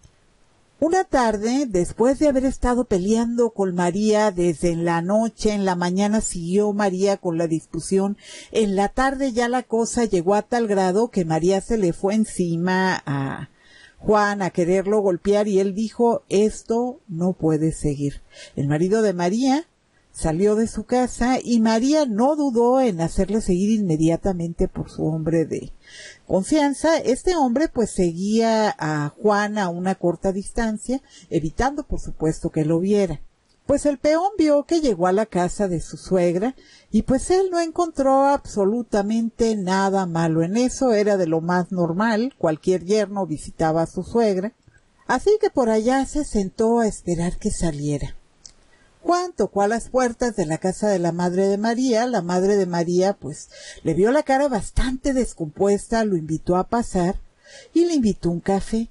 Una tarde, después de haber estado peleando con María desde en la noche, en la mañana siguió María con la discusión, en la tarde ya la cosa llegó a tal grado que María se le fue encima a Juan a quererlo golpear y él dijo, esto no puede seguir. El marido de María salió de su casa y María no dudó en hacerle seguir inmediatamente por su hombre de confianza. Este hombre pues seguía a Juan a una corta distancia, evitando por supuesto que lo viera. Pues el peón vio que llegó a la casa de su suegra y pues él no encontró absolutamente nada malo en eso, era de lo más normal, cualquier yerno visitaba a su suegra, así que por allá se sentó a esperar que saliera. Juan tocó a las puertas de la casa de la madre de María, la madre de María pues le vio la cara bastante descompuesta, lo invitó a pasar y le invitó un café.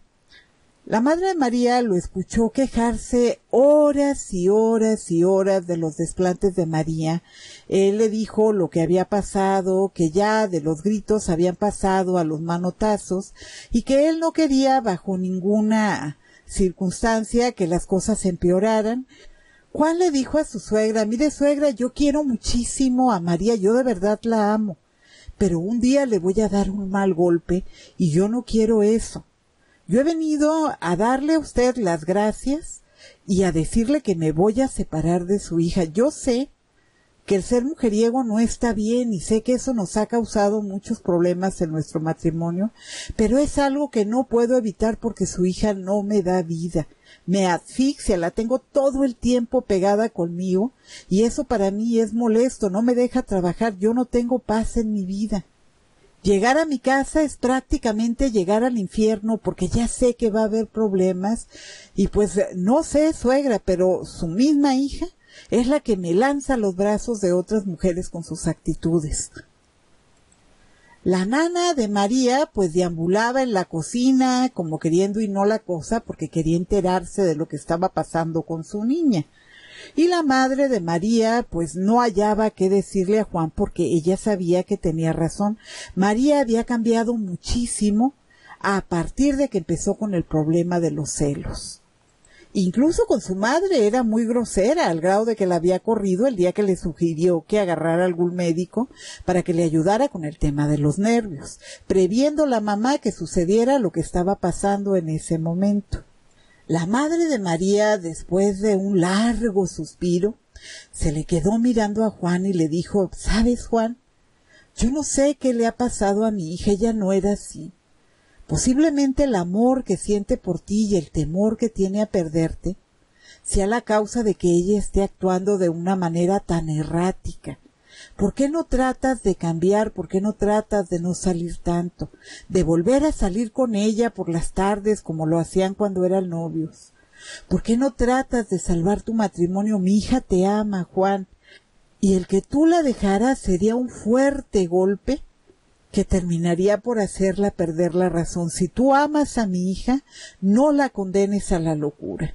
La madre de María lo escuchó quejarse horas y horas y horas de los desplantes de María. Él le dijo lo que había pasado, que ya de los gritos habían pasado a los manotazos y que él no quería bajo ninguna circunstancia que las cosas empeoraran. Juan le dijo a su suegra, mire suegra, yo quiero muchísimo a María, yo de verdad la amo, pero un día le voy a dar un mal golpe y yo no quiero eso. Yo he venido a darle a usted las gracias y a decirle que me voy a separar de su hija. Yo sé que el ser mujeriego no está bien y sé que eso nos ha causado muchos problemas en nuestro matrimonio, pero es algo que no puedo evitar porque su hija no me da vida. Me asfixia, la tengo todo el tiempo pegada conmigo y eso para mí es molesto, no me deja trabajar, yo no tengo paz en mi vida. Llegar a mi casa es prácticamente llegar al infierno porque ya sé que va a haber problemas y pues no sé, suegra, pero su misma hija es la que me lanza a los brazos de otras mujeres con sus actitudes. La nana de María pues deambulaba en la cocina como queriendo y no la cosa porque quería enterarse de lo que estaba pasando con su niña. Y la madre de María pues no hallaba qué decirle a Juan porque ella sabía que tenía razón. María había cambiado muchísimo a partir de que empezó con el problema de los celos. Incluso con su madre era muy grosera, al grado de que la había corrido el día que le sugirió que agarrara algún médico para que le ayudara con el tema de los nervios, previendo la mamá que sucediera lo que estaba pasando en ese momento. La madre de María, después de un largo suspiro, se le quedó mirando a Juan y le dijo, ¿sabes, Juan? Yo no sé qué le ha pasado a mi hija, ella no era así. Posiblemente el amor que siente por ti y el temor que tiene a perderte sea la causa de que ella esté actuando de una manera tan errática. ¿Por qué no tratas de cambiar? ¿Por qué no tratas de no salir tanto? De volver a salir con ella por las tardes como lo hacían cuando eran novios. ¿Por qué no tratas de salvar tu matrimonio? Mi hija te ama, Juan, y el que tú la dejaras sería un fuerte golpe que terminaría por hacerla perder la razón. Si tú amas a mi hija, no la condenes a la locura.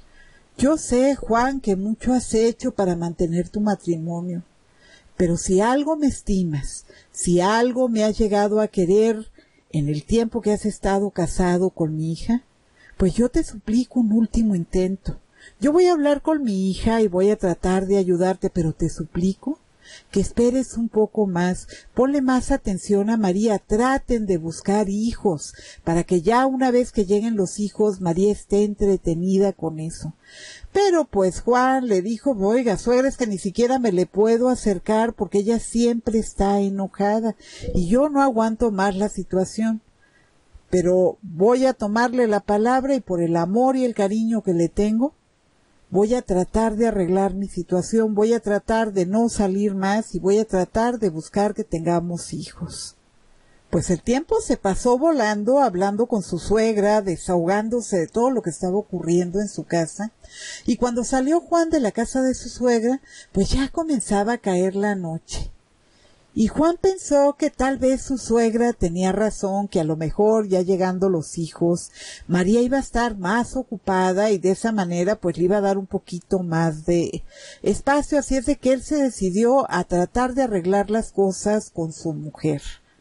Yo sé, Juan, que mucho has hecho para mantener tu matrimonio, pero si algo me estimas, si algo me has llegado a querer en el tiempo que has estado casado con mi hija, pues yo te suplico un último intento. Yo voy a hablar con mi hija y voy a tratar de ayudarte, pero te suplico que esperes un poco más, ponle más atención a María, traten de buscar hijos, para que ya una vez que lleguen los hijos, María esté entretenida con eso. Pero pues Juan le dijo, oiga, suegra, es que ni siquiera me le puedo acercar porque ella siempre está enojada y yo no aguanto más la situación. pero voy a tomarle la palabra y por el amor y el cariño que le tengo, voy a tratar de arreglar mi situación, voy a tratar de no salir más y voy a tratar de buscar que tengamos hijos. Pues el tiempo se pasó volando, hablando con su suegra, desahogándose de todo lo que estaba ocurriendo en su casa, y cuando salió Juan de la casa de su suegra, pues ya comenzaba a caer la noche. Y Juan pensó que tal vez su suegra tenía razón, que a lo mejor ya llegando los hijos, María iba a estar más ocupada y de esa manera pues le iba a dar un poquito más de espacio, así es de que él se decidió a tratar de arreglar las cosas con su mujer.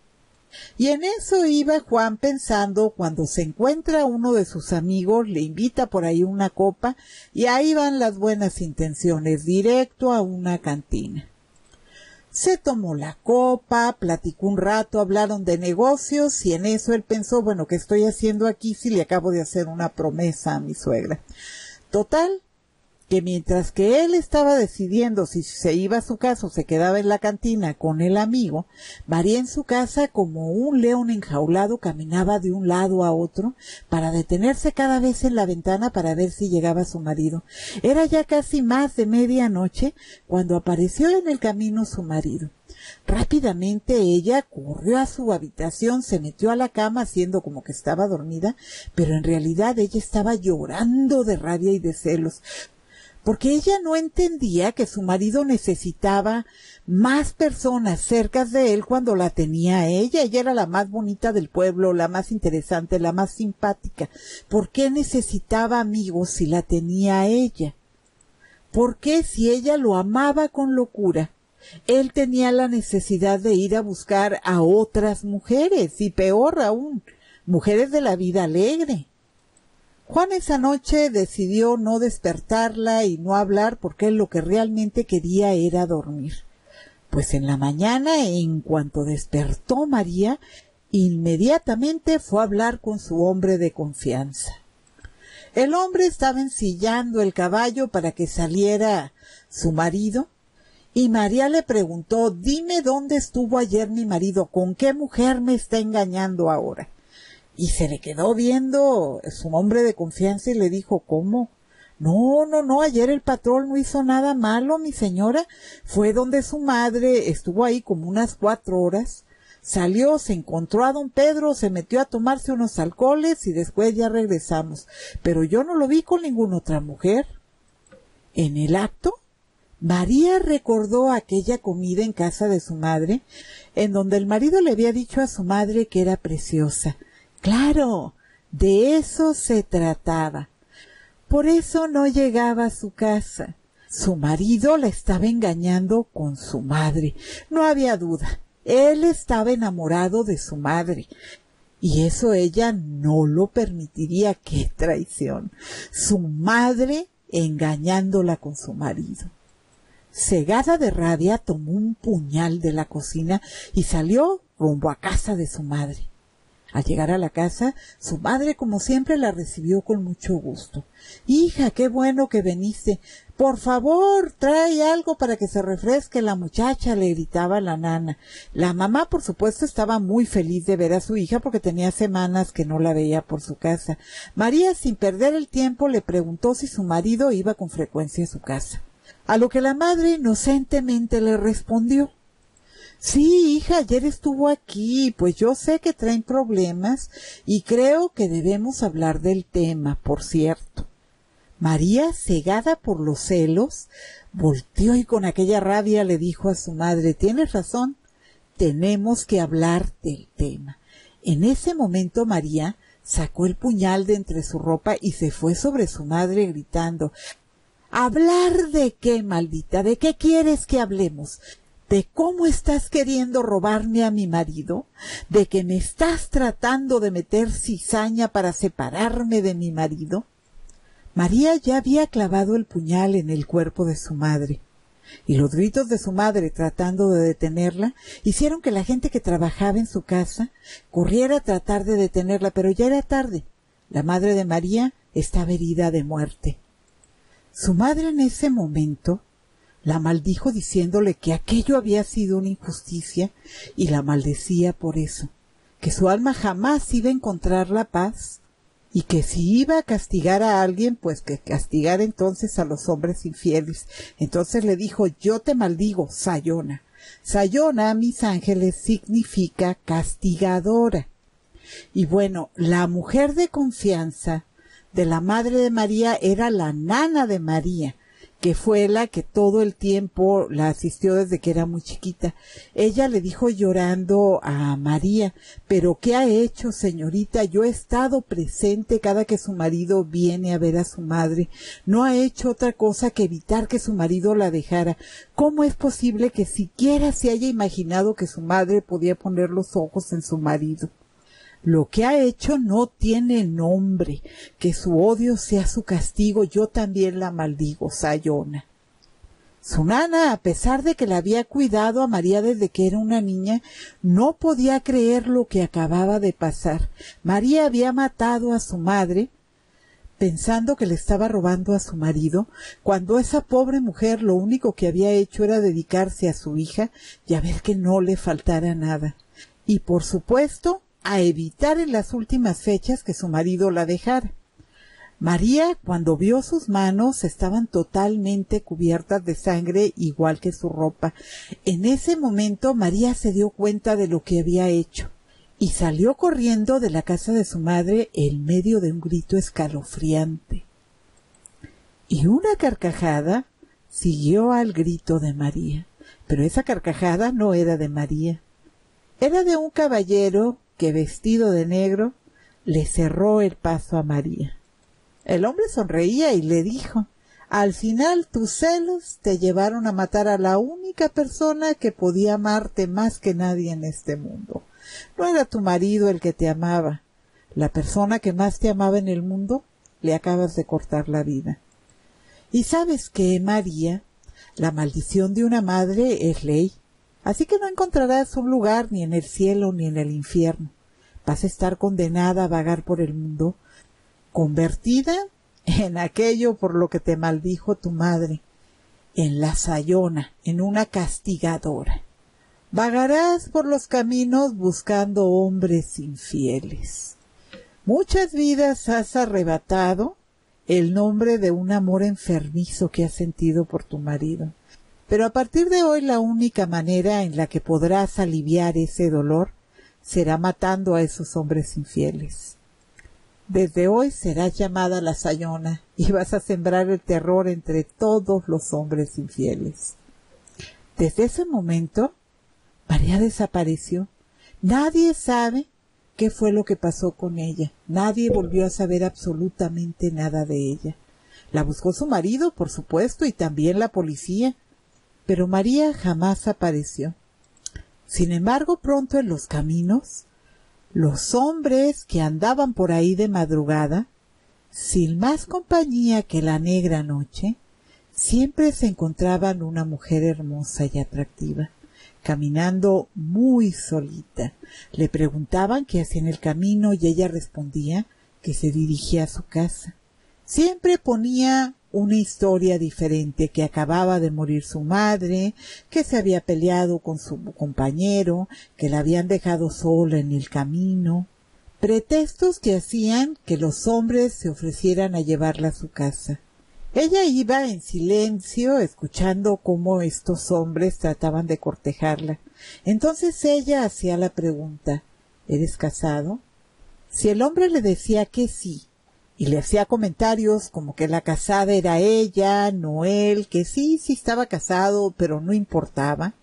Y en eso iba Juan pensando cuando se encuentra uno de sus amigos, le invita por ahí una copa y ahí van las buenas intenciones, directo a una cantina. Se tomó la copa, platicó un rato, hablaron de negocios y en eso él pensó, bueno, ¿qué estoy haciendo aquí si le acabo de hacer una promesa a mi suegra? Total, que mientras que él estaba decidiendo si se iba a su casa o se quedaba en la cantina con el amigo, María en su casa como un león enjaulado caminaba de un lado a otro para detenerse cada vez en la ventana para ver si llegaba su marido. Era ya casi más de medianoche cuando apareció en el camino su marido. Rápidamente ella corrió a su habitación, se metió a la cama haciendo como que estaba dormida, pero en realidad ella estaba llorando de rabia y de celos, porque ella no entendía que su marido necesitaba más personas cerca de él cuando la tenía a ella. Ella era la más bonita del pueblo, la más interesante, la más simpática. ¿Por qué necesitaba amigos si la tenía a ella? ¿Por qué si ella lo amaba con locura, él tenía la necesidad de ir a buscar a otras mujeres, y peor aún, mujeres de la vida alegre? Juan esa noche decidió no despertarla y no hablar porque él lo que realmente quería era dormir. Pues en la mañana, en cuanto despertó María, inmediatamente fue a hablar con su hombre de confianza. El hombre estaba ensillando el caballo para que saliera su marido y María le preguntó, dime dónde estuvo ayer mi marido, ¿con qué mujer me está engañando ahora? Y se le quedó viendo su hombre de confianza y le dijo, ¿cómo? No, no, no, ayer el patrón no hizo nada malo, mi señora. Fue donde su madre, estuvo ahí como unas cuatro horas, salió, se encontró a don Pedro, se metió a tomarse unos alcoholes y después ya regresamos. Pero yo no lo vi con ninguna otra mujer. En el acto, María recordó aquella comida en casa de su madre, en donde el marido le había dicho a su madre que era preciosa. Claro, de eso se trataba. Por eso no llegaba a su casa. Su marido la estaba engañando con su madre. No había duda. Él estaba enamorado de su madre. Y eso ella no lo permitiría. ¡Qué traición! Su madre engañándola con su marido. Cegada de rabia, tomó un puñal de la cocina y salió rumbo a casa de su madre. Al llegar a la casa, su madre, como siempre, la recibió con mucho gusto. «Hija, qué bueno que viniste. Por favor, trae algo para que se refresque la muchacha», le gritaba la nana. La mamá, por supuesto, estaba muy feliz de ver a su hija porque tenía semanas que no la veía por su casa. María, sin perder el tiempo, le preguntó si su marido iba con frecuencia a su casa. A lo que la madre inocentemente le respondió: «Sí, hija, ayer estuvo aquí, pues yo sé que traen problemas y creo que debemos hablar del tema, por cierto». María, cegada por los celos, volteó y con aquella rabia le dijo a su madre: «Tienes razón, tenemos que hablar del tema». En ese momento María sacó el puñal de entre su ropa y se fue sobre su madre gritando: «¿Hablar de qué, maldita? ¿De qué quieres que hablemos? ¿De cómo estás queriendo robarme a mi marido? ¿De que me estás tratando de meter cizaña para separarme de mi marido?». María ya había clavado el puñal en el cuerpo de su madre, y los gritos de su madre tratando de detenerla hicieron que la gente que trabajaba en su casa corriera a tratar de detenerla, pero ya era tarde. La madre de María estaba herida de muerte. Su madre en ese momento la maldijo diciéndole que aquello había sido una injusticia y la maldecía por eso, que su alma jamás iba a encontrar la paz, y que si iba a castigar a alguien, pues que castigara entonces a los hombres infieles. Entonces le dijo: yo te maldigo, Sayona. Sayona, mis ángeles, significa castigadora. Y bueno, la mujer de confianza de la madre de María era la nana de María, que fue la que todo el tiempo la asistió desde que era muy chiquita. Ella le dijo llorando a María: pero ¿qué ha hecho, señorita? Yo he estado presente cada que su marido viene a ver a su madre. No ha hecho otra cosa que evitar que su marido la dejara. ¿Cómo es posible que siquiera se haya imaginado que su madre podía poner los ojos en su marido? Lo que ha hecho no tiene nombre, que su odio sea su castigo, yo también la maldigo, Sayona. Su nana, a pesar de que la había cuidado a María desde que era una niña, no podía creer lo que acababa de pasar. María había matado a su madre, pensando que le estaba robando a su marido, cuando esa pobre mujer lo único que había hecho era dedicarse a su hija y a ver que no le faltara nada. Y por supuesto, a evitar en las últimas fechas que su marido la dejara. María, cuando vio sus manos, estaban totalmente cubiertas de sangre, igual que su ropa. En ese momento, María se dio cuenta de lo que había hecho y salió corriendo de la casa de su madre en medio de un grito escalofriante. Y una carcajada siguió al grito de María, pero esa carcajada no era de María. Era de un caballero que, vestido de negro, le cerró el paso a María. El hombre sonreía y le dijo: al final tus celos te llevaron a matar a la única persona que podía amarte más que nadie en este mundo. No era tu marido el que te amaba. La persona que más te amaba en el mundo, le acabas de cortar la vida. Y sabes que, María, la maldición de una madre es ley. Así que no encontrarás un lugar ni en el cielo ni en el infierno. Vas a estar condenada a vagar por el mundo, convertida en aquello por lo que te maldijo tu madre, en la Sayona, en una castigadora. Vagarás por los caminos buscando hombres infieles. Muchas vidas has arrebatado el nombre de un amor enfermizo que has sentido por tu marido. Pero a partir de hoy la única manera en la que podrás aliviar ese dolor será matando a esos hombres infieles. Desde hoy serás llamada la Sayona y vas a sembrar el terror entre todos los hombres infieles. Desde ese momento, María desapareció. Nadie sabe qué fue lo que pasó con ella. Nadie volvió a saber absolutamente nada de ella. La buscó su marido, por supuesto, y también la policía, pero María jamás apareció. Sin embargo, pronto en los caminos, los hombres que andaban por ahí de madrugada, sin más compañía que la negra noche, siempre se encontraban una mujer hermosa y atractiva, caminando muy solita. Le preguntaban qué hacía en el camino y ella respondía que se dirigía a su casa. Siempre ponía una historia diferente, que acababa de morir su madre, que se había peleado con su compañero, que la habían dejado sola en el camino. Pretextos que hacían que los hombres se ofrecieran a llevarla a su casa. Ella iba en silencio, escuchando cómo estos hombres trataban de cortejarla. Entonces ella hacía la pregunta: ¿eres casado? Si el hombre le decía que sí, y le hacía comentarios como que la casada era ella, no él, que sí, sí estaba casado, pero no importaba.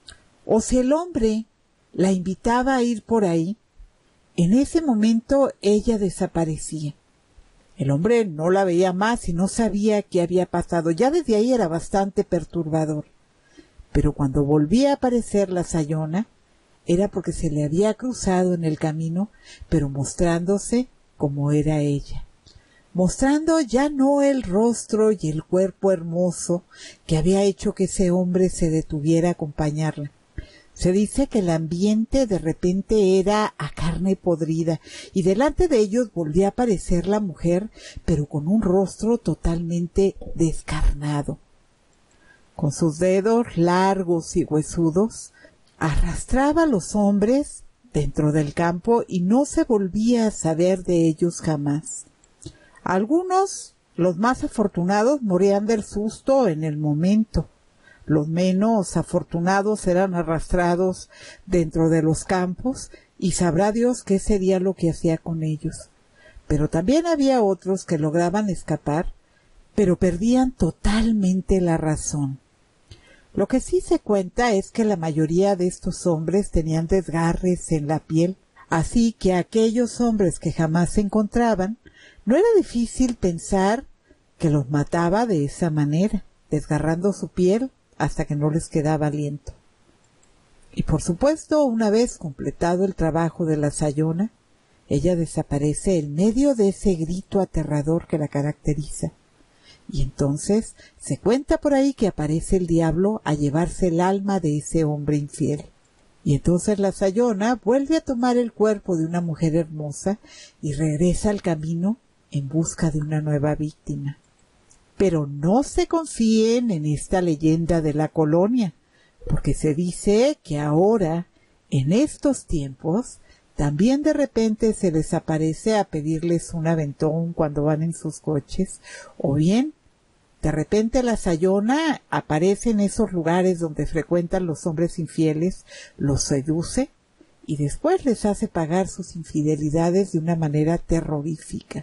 O si el hombre la invitaba a ir por ahí, en ese momento ella desaparecía. El hombre no la veía más y no sabía qué había pasado. Ya desde ahí era bastante perturbador. Pero cuando volvía a aparecer la Sayona, era porque se le había cruzado en el camino, pero mostrándose como era ella. Mostrando ya no el rostro y el cuerpo hermoso que había hecho que ese hombre se detuviera a acompañarla. Se dice que el ambiente de repente era a carne podrida y delante de ellos volvía a aparecer la mujer, pero con un rostro totalmente descarnado. Con sus dedos largos y huesudos, arrastraba a los hombres dentro del campo y no se volvía a saber de ellos jamás. Algunos, los más afortunados, morían del susto en el momento. Los menos afortunados eran arrastrados dentro de los campos y sabrá Dios qué sería lo que hacía con ellos. Pero también había otros que lograban escapar, pero perdían totalmente la razón. Lo que sí se cuenta es que la mayoría de estos hombres tenían desgarres en la piel, así que aquellos hombres que jamás se encontraban, no era difícil pensar que los mataba de esa manera, desgarrando su piel hasta que no les quedaba aliento. Y por supuesto, una vez completado el trabajo de la Sayona, ella desaparece en medio de ese grito aterrador que la caracteriza. Y entonces se cuenta por ahí que aparece el diablo a llevarse el alma de ese hombre infiel. Y entonces la Sayona vuelve a tomar el cuerpo de una mujer hermosa y regresa al camino en busca de una nueva víctima. Pero no se confíen en esta leyenda de la colonia, porque se dice que ahora, en estos tiempos, también de repente se les aparece a pedirles un aventón cuando van en sus coches, o bien de repente la Sayona aparece en esos lugares donde frecuentan los hombres infieles, los seduce y después les hace pagar sus infidelidades de una manera terrorífica.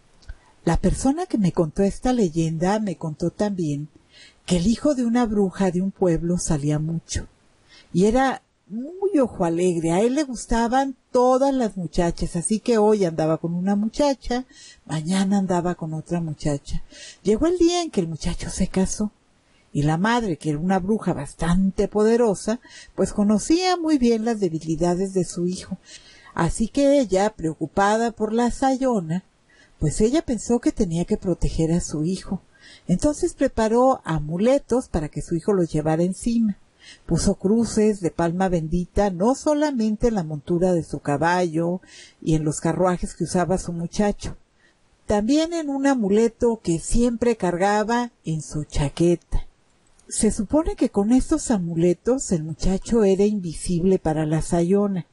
La persona que me contó esta leyenda me contó también que el hijo de una bruja de un pueblo salía mucho y era muy ojo alegre. A él le gustaban todas las muchachas, así que hoy andaba con una muchacha, mañana andaba con otra muchacha. Llegó el día en que el muchacho se casó y la madre, que era una bruja bastante poderosa, pues conocía muy bien las debilidades de su hijo. Así que ella, preocupada por la Sayona, pues ella pensó que tenía que proteger a su hijo. Entonces preparó amuletos para que su hijo los llevara encima. Puso cruces de palma bendita no solamente en la montura de su caballo y en los carruajes que usaba su muchacho, también en un amuleto que siempre cargaba en su chaqueta. Se supone que con estos amuletos el muchacho era invisible para la Sayona.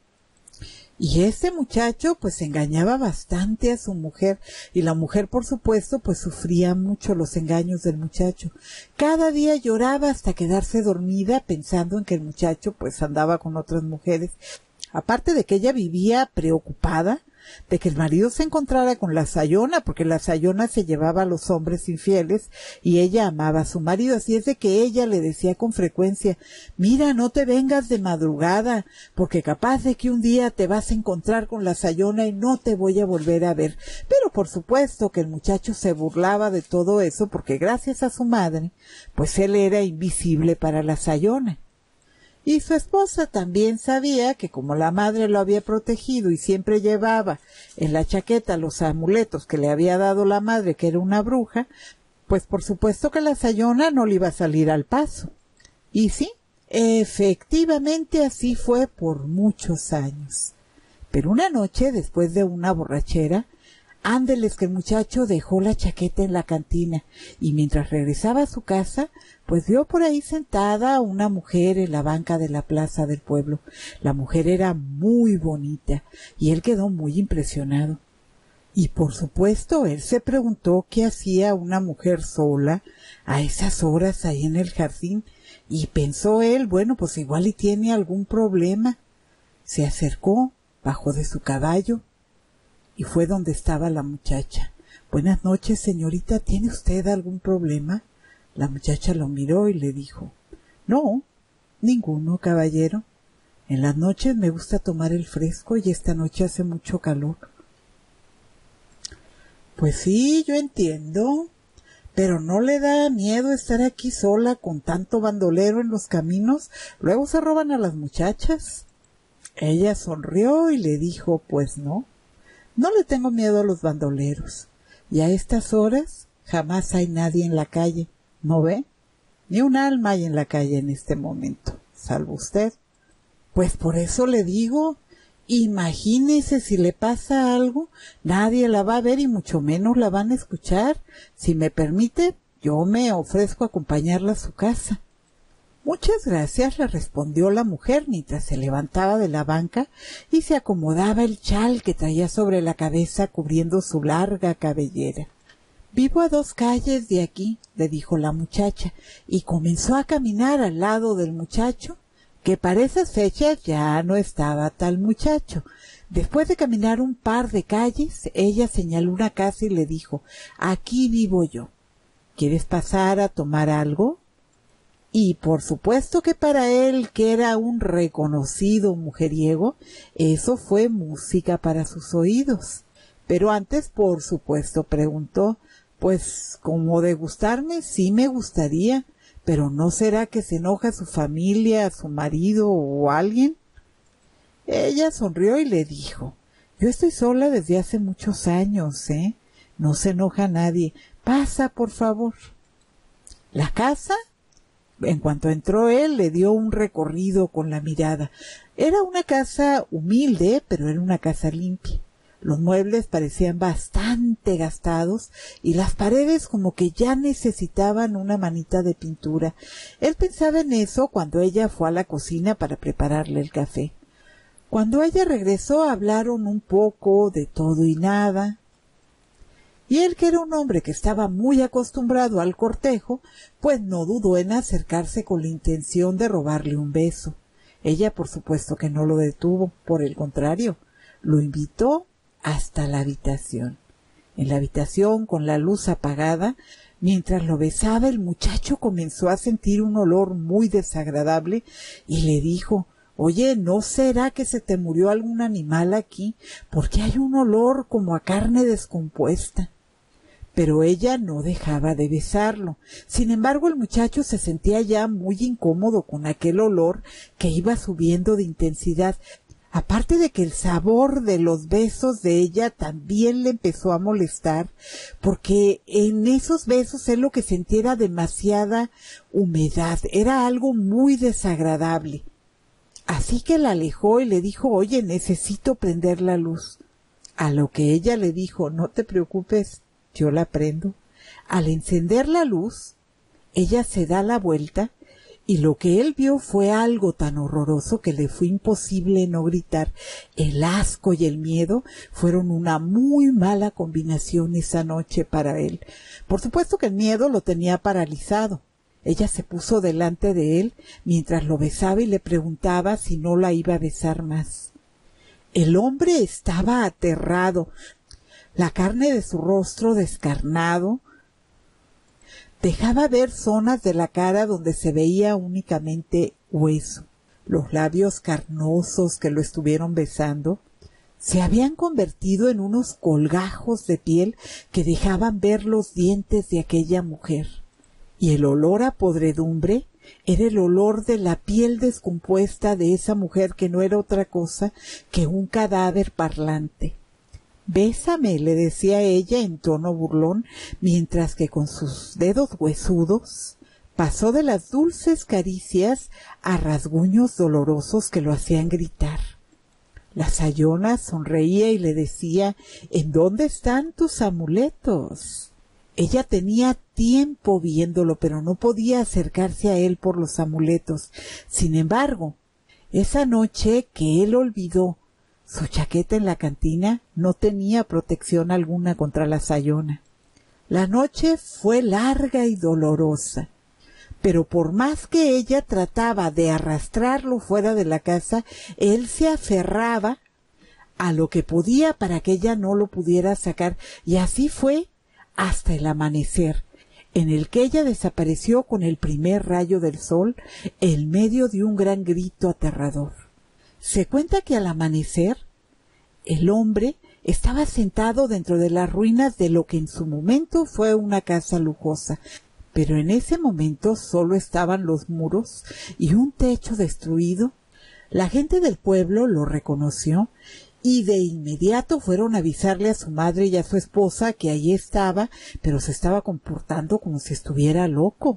Y este muchacho pues engañaba bastante a su mujer y la mujer por supuesto pues sufría mucho los engaños del muchacho. Cada día lloraba hasta quedarse dormida pensando en que el muchacho pues andaba con otras mujeres. Aparte de que ella vivía preocupada de que el marido se encontrara con la Sayona, porque la Sayona se llevaba a los hombres infieles y ella amaba a su marido, así es de que ella le decía con frecuencia: mira, no te vengas de madrugada, porque capaz de que un día te vas a encontrar con la Sayona y no te voy a volver a ver. Pero por supuesto que el muchacho se burlaba de todo eso, porque gracias a su madre, pues él era invisible para la Sayona. Y su esposa también sabía que como la madre lo había protegido y siempre llevaba en la chaqueta los amuletos que le había dado la madre, que era una bruja, pues por supuesto que la Sayona no le iba a salir al paso. Y sí, efectivamente así fue por muchos años. Pero una noche, después de una borrachera, ándeles que el muchacho dejó la chaqueta en la cantina y mientras regresaba a su casa, pues vio por ahí sentada a una mujer en la banca de la plaza del pueblo. La mujer era muy bonita y él quedó muy impresionado. Y por supuesto él se preguntó qué hacía una mujer sola a esas horas ahí en el jardín y pensó él, bueno, pues igual y tiene algún problema. Se acercó, bajó de su caballo y fue donde estaba la muchacha. Buenas noches, señorita, ¿tiene usted algún problema? La muchacha lo miró y le dijo: no, ninguno, caballero. En las noches me gusta tomar el fresco y esta noche hace mucho calor. Pues sí, yo entiendo, pero ¿no le da miedo estar aquí sola con tanto bandolero en los caminos? Luego se roban a las muchachas. Ella sonrió y le dijo: pues no. No le tengo miedo a los bandoleros, y a estas horas jamás hay nadie en la calle, ¿no ve? Ni un alma hay en la calle en este momento, salvo usted. Pues por eso le digo, imagínese si le pasa algo, nadie la va a ver y mucho menos la van a escuchar. Si me permite, yo me ofrezco a acompañarla a su casa. Muchas gracias, le respondió la mujer mientras se levantaba de la banca y se acomodaba el chal que traía sobre la cabeza cubriendo su larga cabellera. Vivo a dos calles de aquí, le dijo la muchacha, y comenzó a caminar al lado del muchacho, que para esas fechas ya no estaba tal muchacho. Después de caminar un par de calles, ella señaló una casa y le dijo, aquí vivo yo. ¿Quieres pasar a tomar algo? Y por supuesto que para él, que era un reconocido mujeriego, eso fue música para sus oídos. Pero antes, por supuesto, preguntó, pues, como degustarme, sí me gustaría, pero ¿no será que se enoja su familia, su marido o alguien? Ella sonrió y le dijo, yo estoy sola desde hace muchos años, ¿eh? No se enoja nadie. Pasa, por favor. La casa, en cuanto entró él, le dio un recorrido con la mirada. Era una casa humilde, pero era una casa limpia. Los muebles parecían bastante gastados y las paredes como que ya necesitaban una manita de pintura. Él pensaba en eso cuando ella fue a la cocina para prepararle el café. Cuando ella regresó, hablaron un poco de todo y nada. Y él, que era un hombre que estaba muy acostumbrado al cortejo, pues no dudó en acercarse con la intención de robarle un beso. Ella, por supuesto que no lo detuvo, por el contrario, lo invitó hasta la habitación. En la habitación, con la luz apagada, mientras lo besaba, el muchacho comenzó a sentir un olor muy desagradable y le dijo, oye, ¿no será que se te murió algún animal aquí? Porque hay un olor como a carne descompuesta. Pero ella no dejaba de besarlo. Sin embargo, el muchacho se sentía ya muy incómodo con aquel olor que iba subiendo de intensidad. Aparte de que el sabor de los besos de ella también le empezó a molestar, porque en esos besos él lo que sentía era demasiada humedad, era algo muy desagradable. Así que la alejó y le dijo, oye, necesito prender la luz. A lo que ella le dijo, no te preocupes, yo la prendo. Al encender la luz, ella se da la vuelta y lo que él vio fue algo tan horroroso que le fue imposible no gritar. El asco y el miedo fueron una muy mala combinación esa noche para él. Por supuesto que el miedo lo tenía paralizado. Ella se puso delante de él mientras lo besaba y le preguntaba si no la iba a besar más. El hombre estaba aterrado. La carne de su rostro descarnado dejaba ver zonas de la cara donde se veía únicamente hueso. Los labios carnosos que lo estuvieron besando se habían convertido en unos colgajos de piel que dejaban ver los dientes de aquella mujer. Y el olor a podredumbre era el olor de la piel descompuesta de esa mujer que no era otra cosa que un cadáver parlante. Bésame, le decía ella en tono burlón, mientras que con sus dedos huesudos pasó de las dulces caricias a rasguños dolorosos que lo hacían gritar. La sayona sonreía y le decía, ¿en dónde están tus amuletos? Ella tenía tiempo viéndolo, pero no podía acercarse a él por los amuletos. Sin embargo, esa noche que él olvidó su chaqueta en la cantina, no tenía protección alguna contra la sayona. La noche fue larga y dolorosa, pero por más que ella trataba de arrastrarlo fuera de la casa, él se aferraba a lo que podía para que ella no lo pudiera sacar, y así fue hasta el amanecer, en el que ella desapareció con el primer rayo del sol en medio de un gran grito aterrador. Se cuenta que al amanecer el hombre estaba sentado dentro de las ruinas de lo que en su momento fue una casa lujosa, pero en ese momento solo estaban los muros y un techo destruido. La gente del pueblo lo reconoció y de inmediato fueron a avisarle a su madre y a su esposa que allí estaba, pero se estaba comportando como si estuviera loco.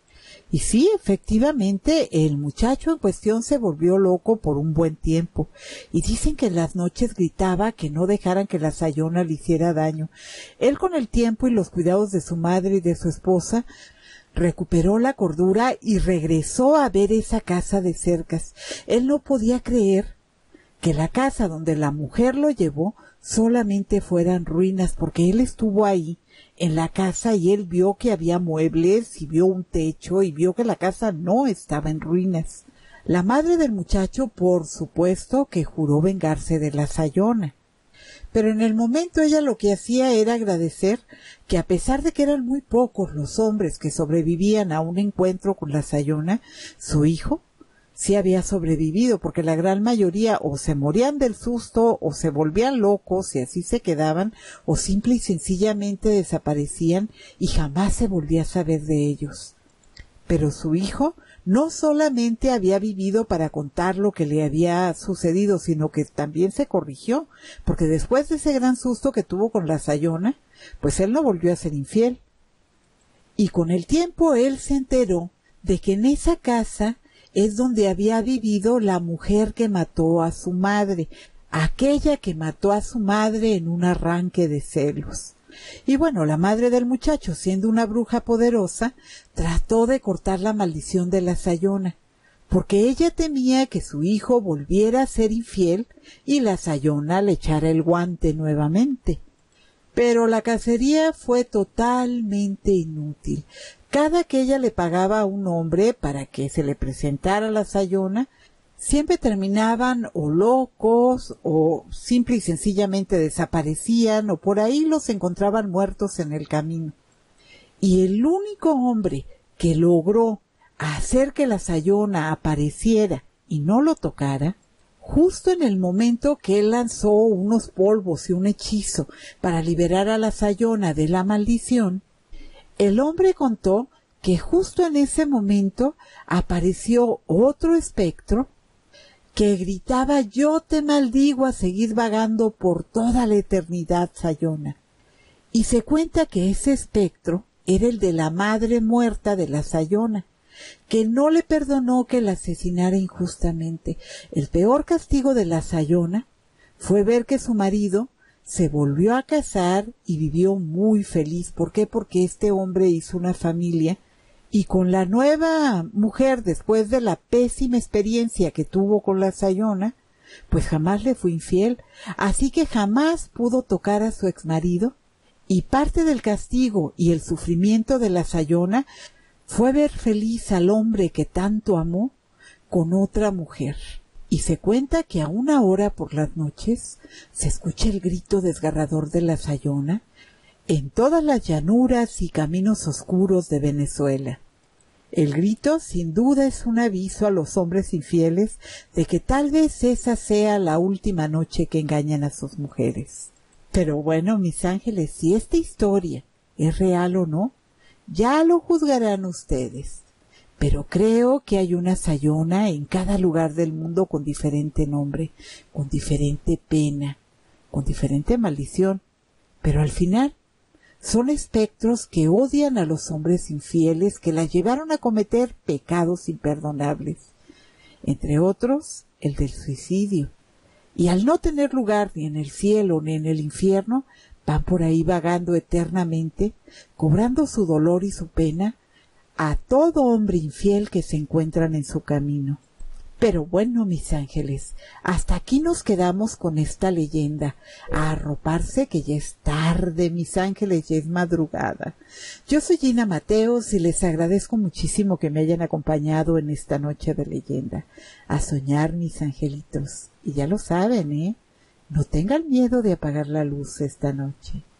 Y sí, efectivamente, el muchacho en cuestión se volvió loco por un buen tiempo, y dicen que en las noches gritaba que no dejaran que la sayona le hiciera daño. Él, con el tiempo y los cuidados de su madre y de su esposa, recuperó la cordura y regresó a ver esa casa de cercas. Él no podía creer que la casa donde la mujer lo llevó solamente fueran ruinas, porque él estuvo ahí en la casa y él vio que había muebles y vio un techo y vio que la casa no estaba en ruinas. La madre del muchacho, por supuesto, que juró vengarse de la Sayona. Pero en el momento ella lo que hacía era agradecer que, a pesar de que eran muy pocos los hombres que sobrevivían a un encuentro con la Sayona, su hijo sí había sobrevivido, porque la gran mayoría o se morían del susto o se volvían locos y así se quedaban, o simple y sencillamente desaparecían y jamás se volvía a saber de ellos. Pero su hijo no solamente había vivido para contar lo que le había sucedido, sino que también se corrigió, porque después de ese gran susto que tuvo con la Sayona, pues él no volvió a ser infiel. Y con el tiempo él se enteró de que en esa casa es donde había vivido la mujer que mató a su madre, aquella que mató a su madre en un arranque de celos. Y bueno, la madre del muchacho, siendo una bruja poderosa, trató de cortar la maldición de la Sayona, porque ella temía que su hijo volviera a ser infiel y la Sayona le echara el guante nuevamente. Pero la cacería fue totalmente inútil. Cada que ella le pagaba a un hombre para que se le presentara la Sayona, siempre terminaban o locos o simple y sencillamente desaparecían o por ahí los encontraban muertos en el camino. Y el único hombre que logró hacer que la Sayona apareciera y no lo tocara, justo en el momento que él lanzó unos polvos y un hechizo para liberar a la Sayona de la maldición, el hombre contó que justo en ese momento apareció otro espectro que gritaba: «Yo te maldigo a seguir vagando por toda la eternidad, Sayona». Y se cuenta que ese espectro era el de la madre muerta de la Sayona, que no le perdonó que la asesinara injustamente. El peor castigo de la Sayona fue ver que su marido se volvió a casar y vivió muy feliz. ¿Por qué? Porque este hombre hizo una familia y con la nueva mujer, después de la pésima experiencia que tuvo con la Sayona, pues jamás le fue infiel, así que jamás pudo tocar a su exmarido, y parte del castigo y el sufrimiento de la Sayona fue ver feliz al hombre que tanto amó con otra mujer. Y se cuenta que a una hora por las noches se escucha el grito desgarrador de la Sayona en todas las llanuras y caminos oscuros de Venezuela. El grito sin duda es un aviso a los hombres infieles de que tal vez esa sea la última noche que engañan a sus mujeres. Pero bueno, mis ángeles, si esta historia es real o no, ya lo juzgarán ustedes. Pero creo que hay una Sayona en cada lugar del mundo con diferente nombre, con diferente pena, con diferente maldición. Pero al final son espectros que odian a los hombres infieles, que la llevaron a cometer pecados imperdonables, entre otros el del suicidio. Y al no tener lugar ni en el cielo ni en el infierno, van por ahí vagando eternamente, cobrando su dolor y su pena a todo hombre infiel que se encuentran en su camino. Pero bueno, mis ángeles, hasta aquí nos quedamos con esta leyenda. A arroparse, que ya es tarde, mis ángeles, ya es madrugada. Yo soy Gina Mateos y les agradezco muchísimo que me hayan acompañado en esta noche de leyenda. A soñar, mis angelitos. Y ya lo saben, ¿eh? No tengan miedo de apagar la luz esta noche.